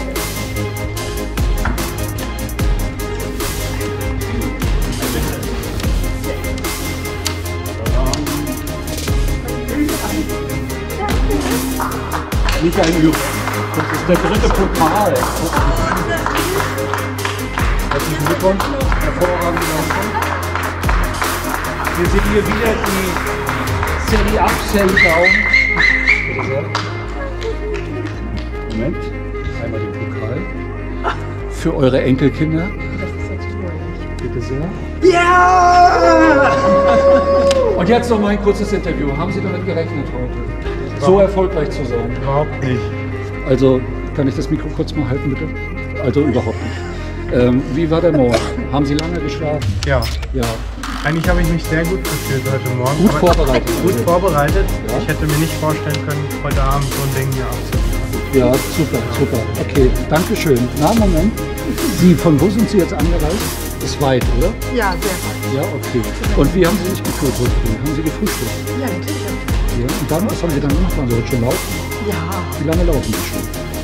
Michael Jürgen. Das ist der 3. Pokal. Herzlichen Glückwunsch. Hervorragende Leistung. Wir sehen hier wieder die Serie Up, Serie Down. Bitte sehr. Moment. Einmal den Pokal. Für eure Enkelkinder. Bitte sehr. Ja! Und jetzt noch mal ein kurzes Interview. Haben Sie damit gerechnet heute? So erfolgreich zu sein? Überhaupt nicht. Also, kann ich das Mikro kurz mal halten, bitte? Also, überhaupt nicht. Wie war der Morgen? Haben Sie lange geschlafen? Ja. Ja. Eigentlich habe ich mich sehr gut gefühlt heute Morgen. Gut vorbereitet. Gut vorbereitet. Ja. Ich hätte mir nicht vorstellen können, heute Abend so ein Ding hier abzuliefern. Ja, super, super. Okay, danke schön. Na, Moment. Sie, von wo sind Sie jetzt angereist? Ist weit, oder? Ja, sehr weit. Ja, okay. Und wie haben Sie sich gefühlt heute früh? Haben Sie gefrühstückt? Ja, natürlich. Ja, und dann, was haben Sie dann gemacht? Waren Sie heute schon laufen? Ja. Wie lange laufen Sie schon?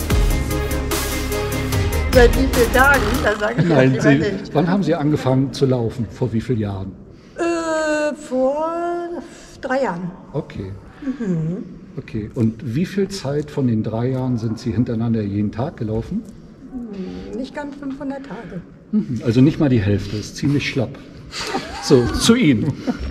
Seit wie vielen Tagen? Da sage ich Nein, jetzt Sie, lieber nicht. wann haben Sie angefangen zu laufen? Vor wie vielen Jahren? Vor 3 Jahren. Okay. Mhm. Okay. Und wie viel Zeit von den 3 Jahren sind Sie hintereinander jeden Tag gelaufen? Nicht ganz 500 Tage. Mhm. Also nicht mal die Hälfte, ist ziemlich schlapp. So, zu Ihnen.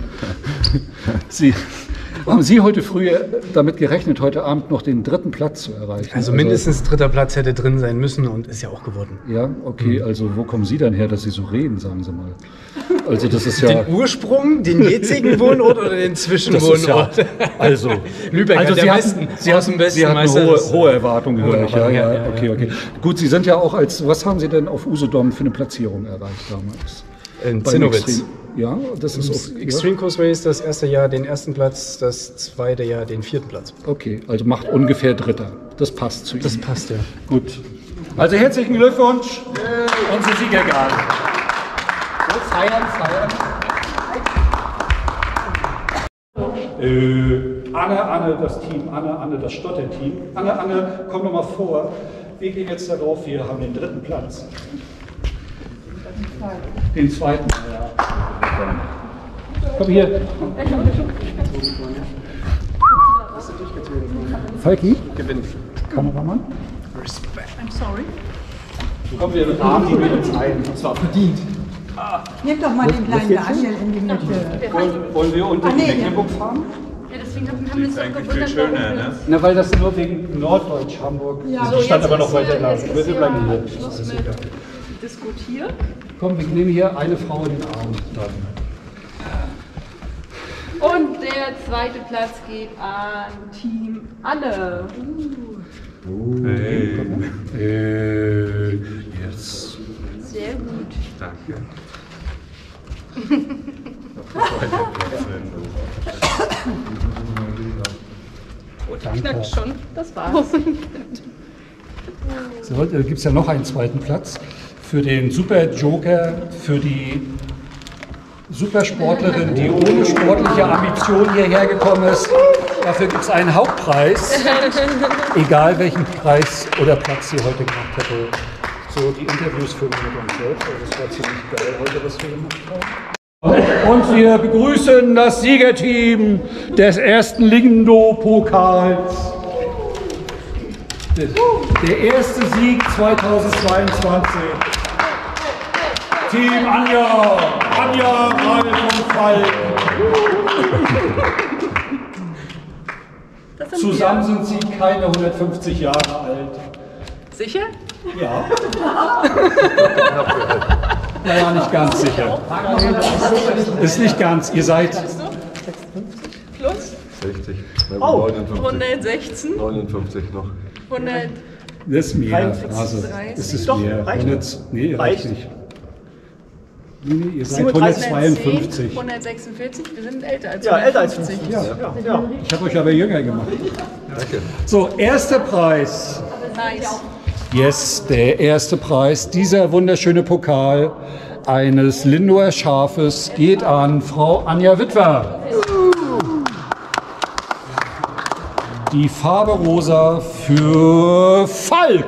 Haben Sie heute früh damit gerechnet, heute Abend noch den 3. Platz zu erreichen? Also mindestens 3. Platz hätte drin sein müssen und ist ja auch geworden. Ja, okay. Also wo kommen Sie dann her, dass Sie so reden, sagen Sie mal? Also das ist ja... Den Ursprung, den jetzigen Wohnort oder den Zwischenwohnort? Ja, also Lübeck also hat der Westen, aus dem Westen. Sie hatten meistens. hohe Erwartungen, höre ich. Ja. Okay. Gut, Sie sind ja auch was haben Sie denn auf Usedom für eine Platzierung erreicht damals? In Zinnowitz. Ja, das ist auch... Extreme Course Race das erste Jahr den ersten Platz, das zweite Jahr den vierten Platz. Okay, also macht ungefähr Dritter. Das passt zu Ihnen. Das passt, ja. Gut. Also herzlichen Glückwunsch, unsere Siegergarde. Feiern. Anne, das Team, Anne, das Stotter-Team. Anne, komm noch mal vor. Wir gehen jetzt darauf, wir haben den dritten Platz. Den zweiten, ja. Komm hier. Falki? Gewinnt. Kameramann? Respekt. I'm sorry. Komm, wir rahmen die Mädels ein. Das war verdient. Nimm doch mal den kleinen Daniel in die Mitte. Wollen wir unter die Mecklenburg fahren? Ja, deswegen haben wir uns doch Eigentlich gewundert, viel schöner, ne? Na, weil das nur wegen Norddeutsch, Hamburg. Ja, Die stand aber noch weiter da. da. Jetzt Wir ist bleiben hier. Schluss mit Diskutieren. Komm, wir nehmen hier eine Frau in den Arm. Und der zweite Platz geht an Team Anne. Yes. Sehr gut. Danke. Knackt schon. Das war's. So, da gibt es ja noch einen zweiten Platz für den Super Joker, für die Supersportlerin, die ohne sportliche Ambition hierher gekommen ist. Dafür gibt es einen Hauptpreis, egal welchen Preis oder Platz sie heute gemacht hätte. So, die Interviews für mich mit uns selbst. Also das war ziemlich geil heute, was wir gemacht haben. Und wir begrüßen das Siegerteam des ersten Lindo-Pokals. Der erste Sieg 2022. Team Anja, Ralf und Falk. Zusammen sind sie keine 150 Jahre alt. Sicher? Ja. Naja, nicht ganz sicher. Ist nicht ganz. Ihr seid... Plus? 60. Oh, 59. 116. 59 noch. 100. Das ist mehr. 30. Also, es ist Doch, mehr. reicht. 100, nee, reicht nicht. Nee, ihr seid 110, 152. 146, wir sind älter als 150. Ja, älter als 50. Ja. Ich habe euch aber jünger gemacht. Danke. So, erster Preis. Nice. Yes, der erste Preis. Dieser wunderschöne Pokal eines Lindower Schafes geht an Frau Anja Witwer. Die Farbe rosa für Falk.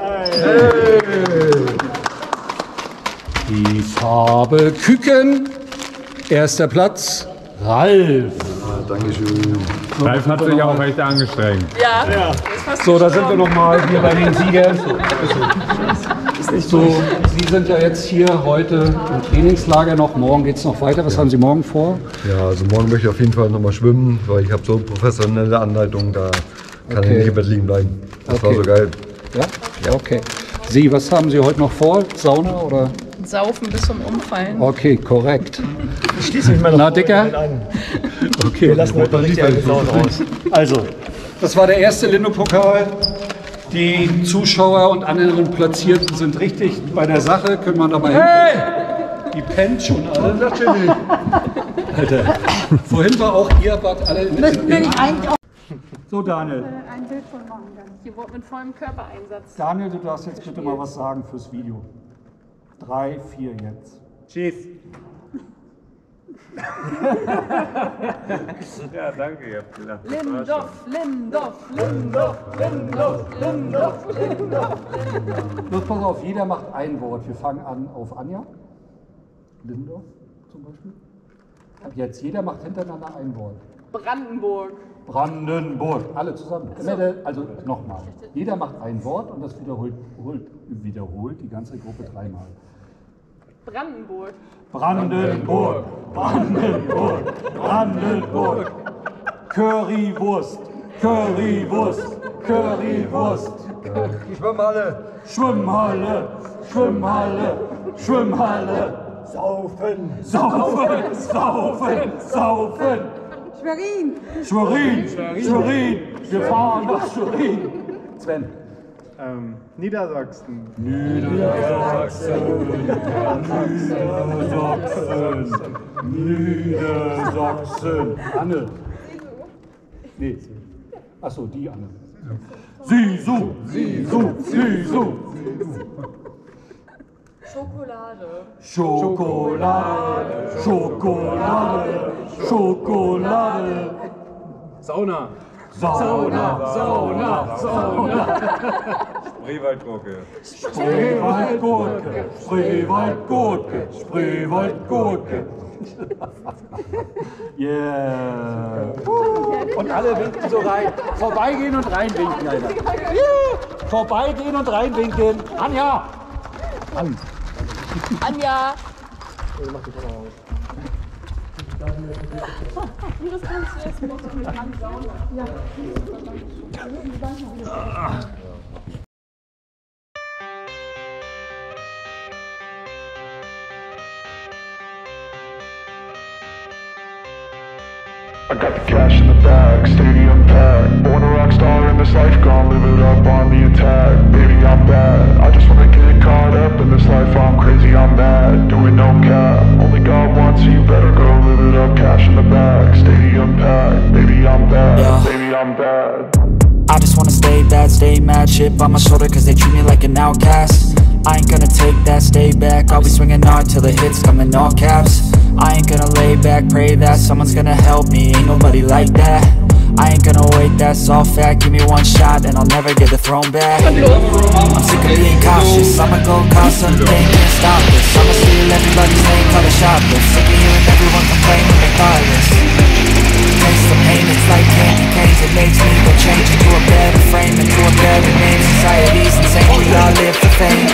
Die Farbe Küken. Erster Platz Ralf. Dankeschön. Ralf hat sich auch recht angestrengt. Ja, das ist fast So, da sind wir nochmal hier bei den Siegern. So, Sie sind ja jetzt hier heute im Trainingslager noch. Morgen geht es noch weiter. Was haben Sie morgen vor? Ja, also morgen möchte ich auf jeden Fall nochmal schwimmen, weil ich habe so professionelle Anleitungen, da kann ich nicht im Bett liegen bleiben. Das war so geil. Ja? Okay. Sie, was haben Sie heute noch vor? Sauna oder? Saufen bis zum Umfallen. Okay, korrekt. Ich schließe mich mal noch Na, Dicker? ein. Okay. Wir lassen heute richtig eine Sau raus. Also, das war der erste Lindo-Pokal. Die Zuschauer und anderen Platzierten sind richtig bei der Sache. Können wir da mal hin? Die Pench und alle. Natürlich. Alter, vorhin war auch ihr Bad alle in So, Daniel. Ein Bild von machen dann. Hier wurde mit vollem Körpereinsatz. Daniel, du darfst jetzt bitte mal was sagen fürs Video. 3, 4 jetzt. Tschüss. Ja, danke, ihr habt gelacht. Lindorf, Lindorf, Lindorf, Lindorf, Lindorf, Lindorf. Los, pass auf, jeder macht ein Wort. Wir fangen an auf Anja. Lindorf zum Beispiel. Ab jetzt, jeder macht hintereinander ein Wort. Brandenburg. Brandenburg. Alle zusammen. Also nochmal. Jeder macht ein Wort und das wiederholt die ganze Gruppe dreimal. Brandenburg. Brandenburg. Brandenburg. Brandenburg. Currywurst. Currywurst. Currywurst. Schwimmhalle. Schwimmhalle. Schwimmhalle. Schwimmhalle. Saufen, saufen, saufen, saufen. Schwerin. Schwerin, Schwerin. Wir fahren nach Schwerin. Sven. Niedersachsen. Niedersachsen, Niedersachsen, Niedersachsen. Anne. Nee. Achso, die Anne. Sisu, Sisu, Sisu. Schokolade. Schokolade, Schokolade, Schokolade. Sauna. Sauna, Sauna, Sauna. Spreewaldgurke. Spreewaldgurke, Spreewaldgurke, Spreewaldgurke. Yeah. Und alle winken so rein. Vorbeigehen und reinwinken, Alter. Yeah. Vorbeigehen und reinwinken. Anja! Anja! Das kannst du erst noch mit anschauen. Ja. I got the cash in the bag, stadium packed. Born a rock star in this life, gonna live it up on the attack. Baby, I'm bad, I just wanna get caught up in this life. I'm crazy, I'm mad, doing no cap. Only God wants you, better go live it up. Cash in the bag, stadium packed. Baby, I'm bad, baby, I'm bad. I just wanna stay bad, stay mad. Chip on my shoulder cause they treat me like an outcast. I ain't gonna take that, stay back. I'll be swinging hard till the hits come in all caps. I ain't gonna lay back, pray that someone's gonna help me, ain't nobody like that. I ain't gonna wait, that's all fact. Give me one shot and I'll never get the throne back. I'm sick of being cautious, I'ma go cause something, can't stop this. I'ma steal everybody's name, call the shoplift. Sick of hearing everyone complain when they're thoughtless. Taste the pain, it's like candy canes. It makes me go change into a better frame, into a better name. Society's insane, we all live for fame.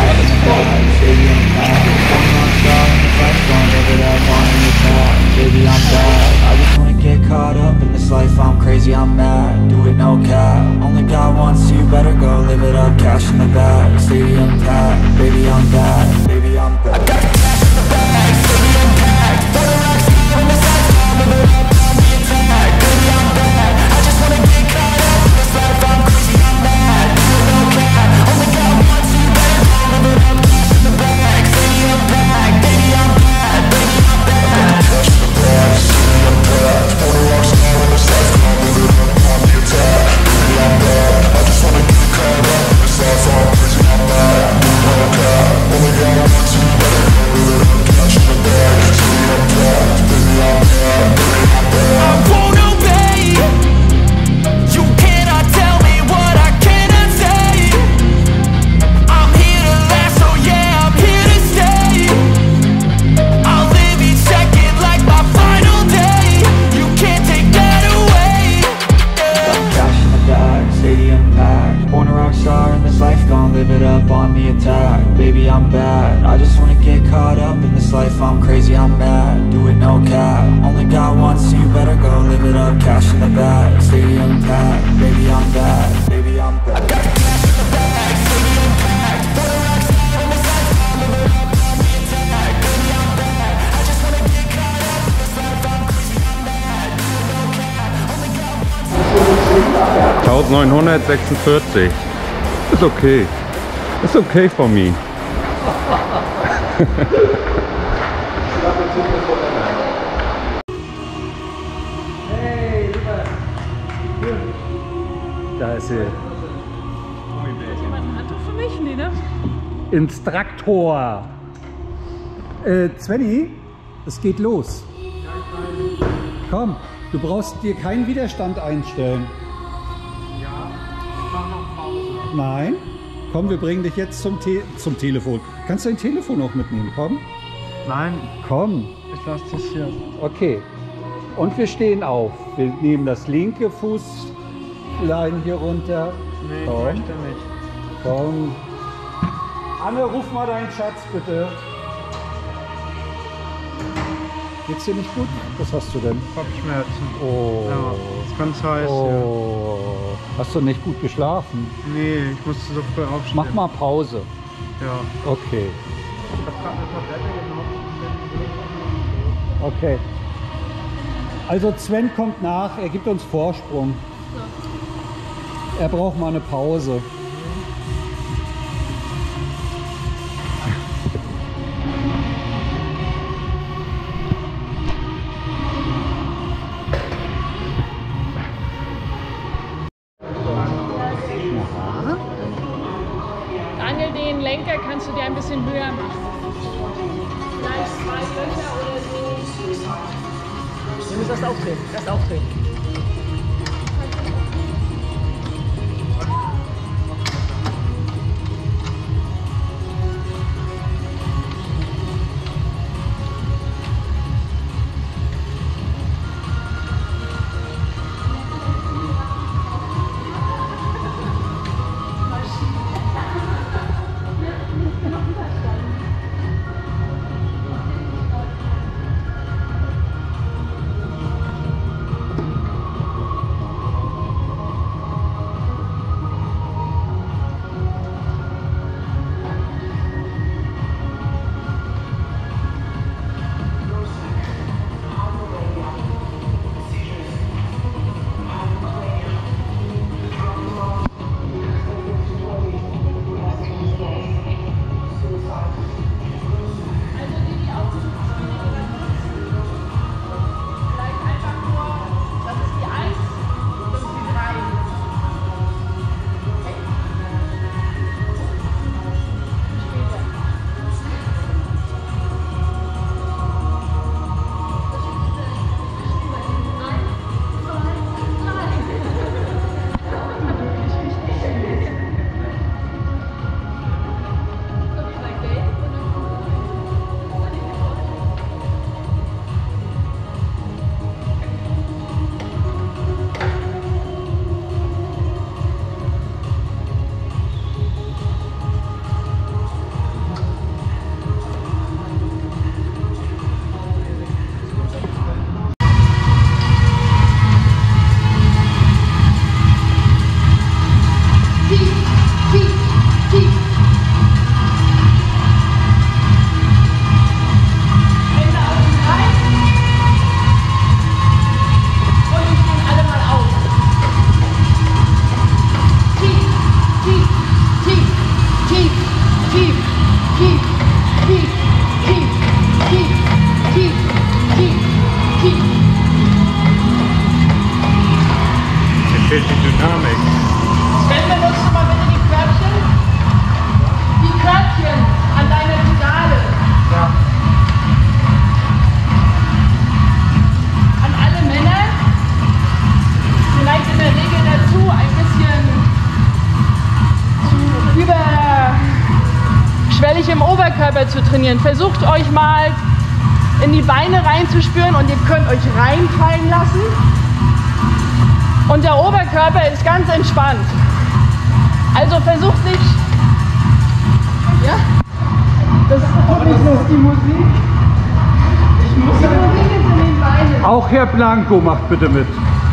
Baby, I'm bad, I just wanna get caught up in this life. I'm crazy, I'm mad, do it no cap. Only God wants you, better go live it up. Cash in the bag, stadium packed. Baby, I'm bad, baby, I'm bad. I got the cash in the bag, stadium packed. Born a rock star in this life, gonna live it up on the attack. Baby, I'm bad, I just wanna get caught up in this life. I'm crazy, I'm mad, do it no cap. Only God wants you, better go live it up. Cash in the bag, stadium packed. Baby, I'm bad, baby, I'm bad. Cash in the bag, stadium packed. Born a rock star in this life, gonna live it up on the attack. Baby, I'm bad, I just wanna get caught up in this life. I'm crazy, I'm mad, do it no cap. Only God wants you, better go live it up. Cash in the bag, stadium packed. Baby, I'm bad, baby, I'm bad. I won't obey. You cannot tell me what I cannot say. I'm here to last, so yeah, I'm here to stay. I'll live each second like my final day. You can't take that away. Cash in the bag, stadium packed. Born a rock star in this life, gonna live it up on the attack. Baby, I'm bad, I just wanna get caught up in this life. I'm crazy, I'm mad, do it no cap. Only God wants you, better go live it up. Cash in the bag, stadium packed. Baby, I'm bad, baby, I'm bad. I got the cash in the bag, stadium packed. Born a rock star in this life, gonna live it up on the attack. Baby, I'm bad, I just wanna get caught up in this life. I'm crazy, I'm mad, do it no cap. Only God wants you. 1946. Ist okay. Ist okay for me. Da ist sie. Jemand ein Handtuch für mich? Nee, ne? Instruktor. Svenny, es geht los. Komm, du brauchst dir keinen Widerstand einstellen. Ja, ich mach noch Pause. Nein. Komm, wir bringen dich jetzt zum Telefon. Kannst du dein Telefon auch mitnehmen? Komm. Nein. Komm. Ich lasse das hier. Okay. Und wir stehen auf. Wir nehmen das linke Fußlein hier runter. Nee, ich Komm. möchte nicht. Komm. Anne, ruf mal deinen Schatz bitte. Geht's dir nicht gut? Was hast du denn? Kopfschmerzen. Oh. Ja, ist ganz heiß. Oh. Hast du nicht gut geschlafen? Nee, ich musste so früh aufstehen. Mach mal Pause. Ja. Okay. Ich hab grad eine Tablette genommen. Okay. Also Sven kommt nach, er gibt uns Vorsprung. Er braucht mal eine Pause. Daniel, den Lenker kannst du dir ein bisschen höher machen. Vielleicht 2 Löcher oder so. Wir müssen erst aufdrehen. Erst aufdrehen. Fehlt die Dynamik. Sven, benutzt du mal bitte die Körbchen? Die Körbchen an deiner Pedale. Ja. An alle Männer. Vielleicht in der Regel dazu ein bisschen überschwellig im Oberkörper zu trainieren. Versucht euch mal in die Beine reinzuspüren und ihr könnt euch reinfallen lassen. Und der Oberkörper ist ganz entspannt. Also versucht nicht. Ja? Das ist nicht nur die Musik. Ich muss die Musik jetzt in den Beinen. Auch Herr Blanco macht bitte mit.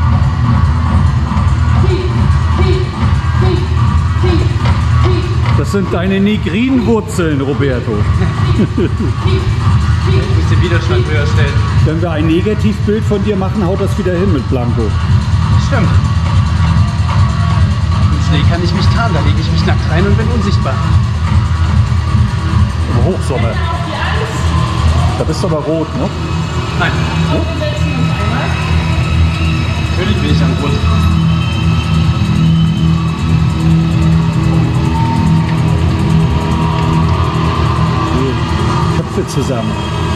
Das sind deine Nigrinwurzeln, Roberto. Ich muss den Widerstand höher stellen. Wenn wir ein Negativbild von dir machen, haut das wieder hin mit Blanco. Stimmt. Im Schnee kann ich mich tarnen, da lege ich mich nackt rein und bin unsichtbar. Im Hochsommer. Da bist du aber rot, ne? Nein. So, wir setzen uns einmal. Natürlich bin ich am Rot. Köpfe zusammen.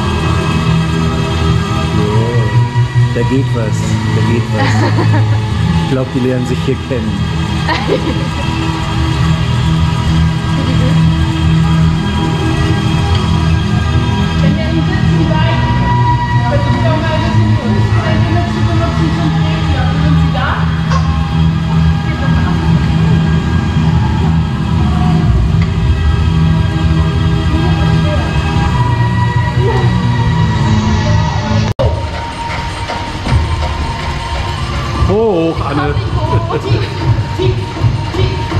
Yeah. Da geht was, da geht was. Ich glaube, die lernen sich hier kennen. Wenn ihr im Sitzen seid, versucht doch mal ein bisschen die Untersinne zu benutzen zum Drehen. Dafür sind sie da. Hoch, Anne. Tief, tief, tief.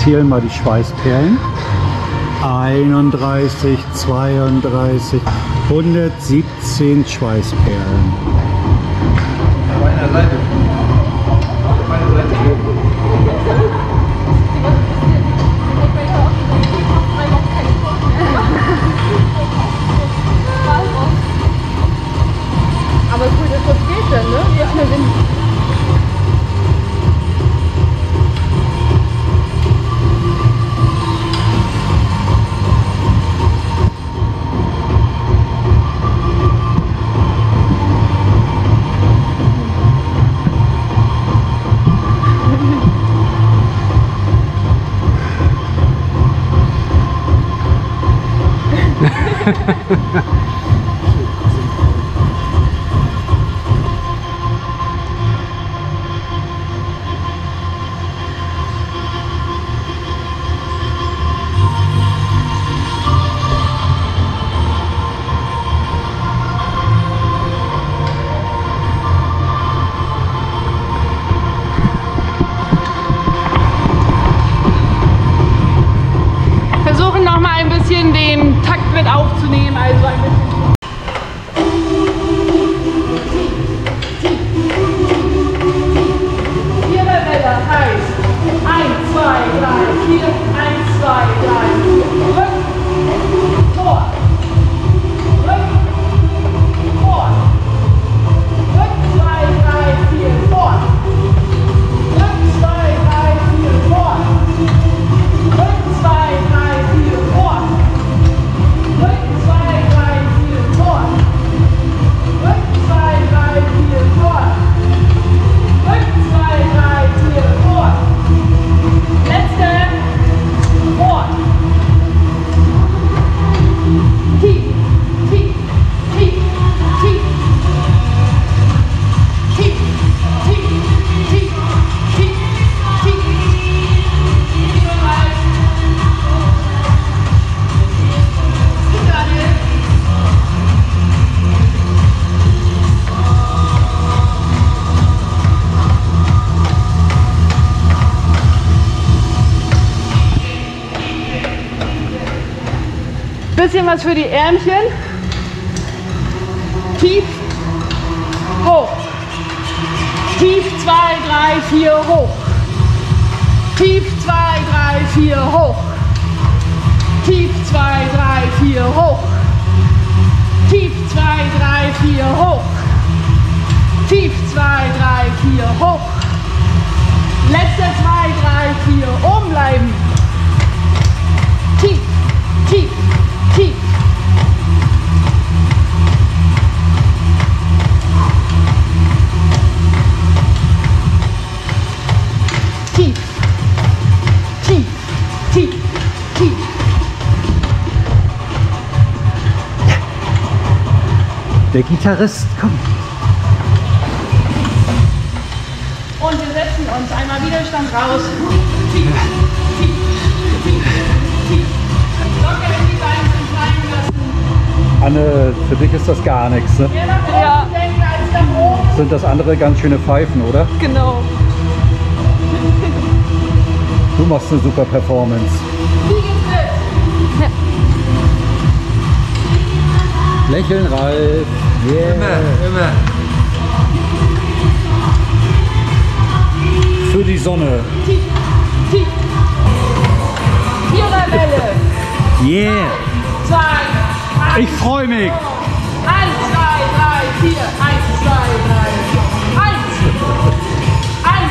zählen mal die Schweißperlen. 31, 32, 117 Schweißperlen. Auf einer Seite. Auf einer Seite. Aber cool, dass das geht dann, ne? Ja. Versuchen noch mal ein bisschen den Takt mit aufzunehmen, also ein bisschen. Viererwelle heißt 1, 2, 3, 4, 1, 2, 3, 4, rück, vor, rück, vor, rück, 2, 3, 4, vor, rück, 2, 3, 4, vor, rück, 2, 3, 4, vor, rück, 2, 3, 4, vor, rück, 2, 3, 4, vor, rück, 2, 3, 4, vor, letzte, vor, tief, tief, tief, tief, tief, tief, tief, tief, tief, bisschen was für die Ärmchen. Tief, hoch. Tief, 2, 3, 4, hoch. Tief, 2, 3, 4, hoch. Tief, 2, 3, 4, hoch. Tief, 2, 3, 4, hoch. Tief, 2, 3, 4, hoch. Letzte 2, 3, 4, oben bleiben. Tief, tief, tief. Tief, tief, tief, tief. Der Gitarrist kommt. Und wir setzen uns einmal Widerstand raus. Tief, tief, tief, tief. Locker in die Beine fallen lassen. Anne, für dich ist das gar nichts, ne? Mehr nach oben denken als nach oben. Sind das andere ganz schöne Pfeifen, oder? Genau. Du machst eine super Performance. Ja. Lächeln, Ralf. Yeah. Immer. Für die Sonne. Tief, tief. Viererwelle. Yeah. 2, 1. Ich freue mich. 1, 2, 3, 4. 1, 2, 3, 4. 1. 1.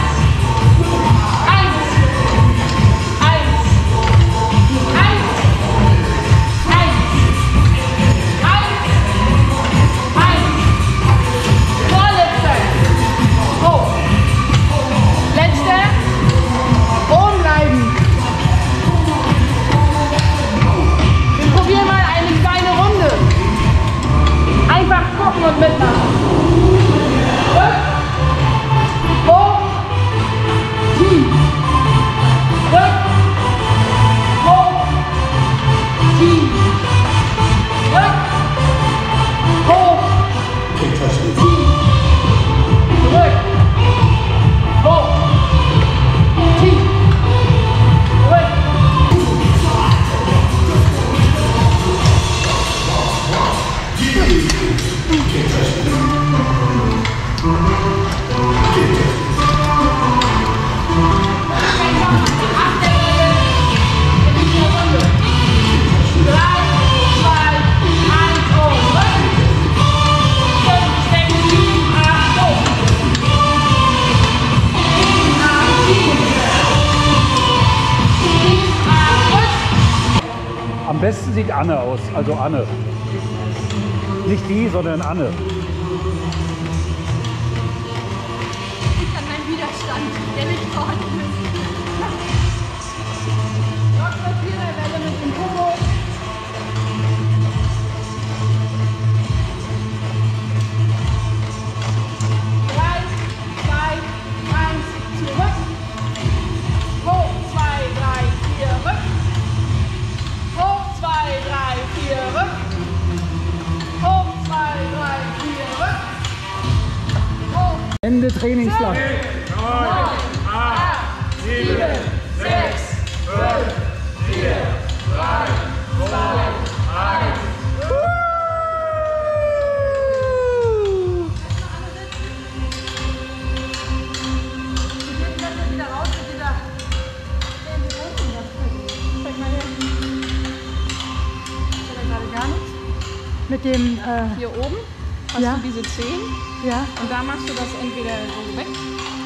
1. Und mitmachen. besten sieht Anne aus, also Anne. Nicht die, sondern Anne. Ich kann meinen Widerstand, der nicht vorhanden ist. Dr. Viererwelle mit dem Pogo. 3, 2, 1, zurück. Hoch, 2, 3, 4, rück. Hoch, 2, 3, 4, rück. Hoch, 2, 3, 4, rück. Hoch. Ende Trainingsplan. 9, 8, 7, 6, 5, 4, 3, 2, 1. Mit dem hier oben hast ja. du diese 10 ja. und da machst du das entweder so weg.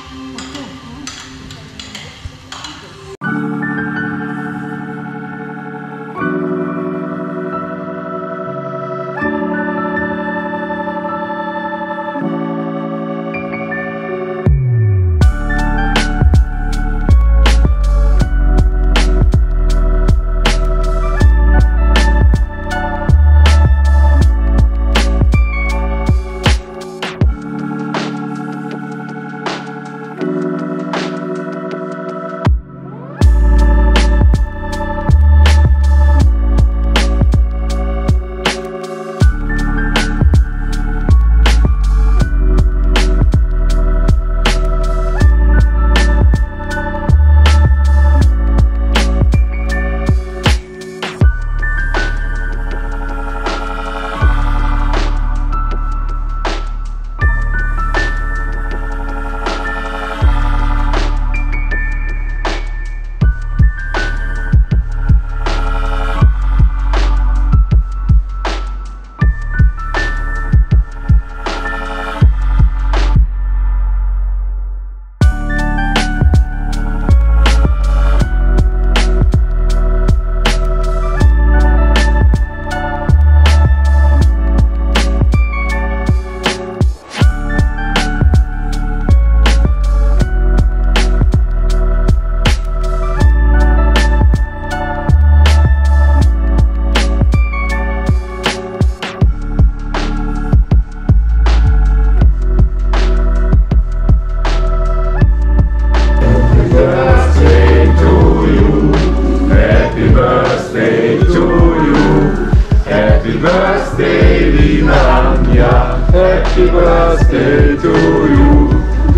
Happy birthday to you.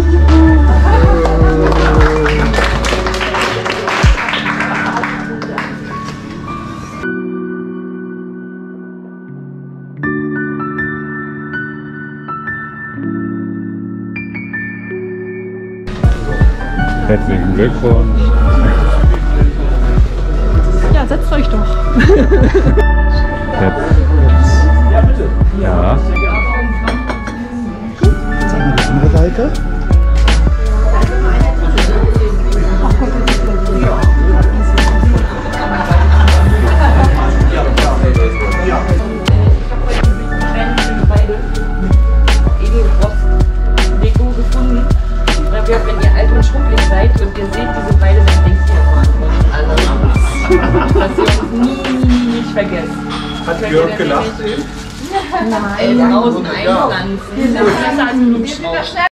Herzlichen Glückwunsch. Ja, setzt euch doch. Jetzt. Ja, bitte. Ja. Gut, jetzt einmal die andere Seite. Wenn ihr alt und schrumpelig seid und ihr seht diese Weile, dann denkt ihr immer dass ihr uns nicht vergesst. Hat Jörg gelacht? Nein, draußen einpflanzen. Wir sind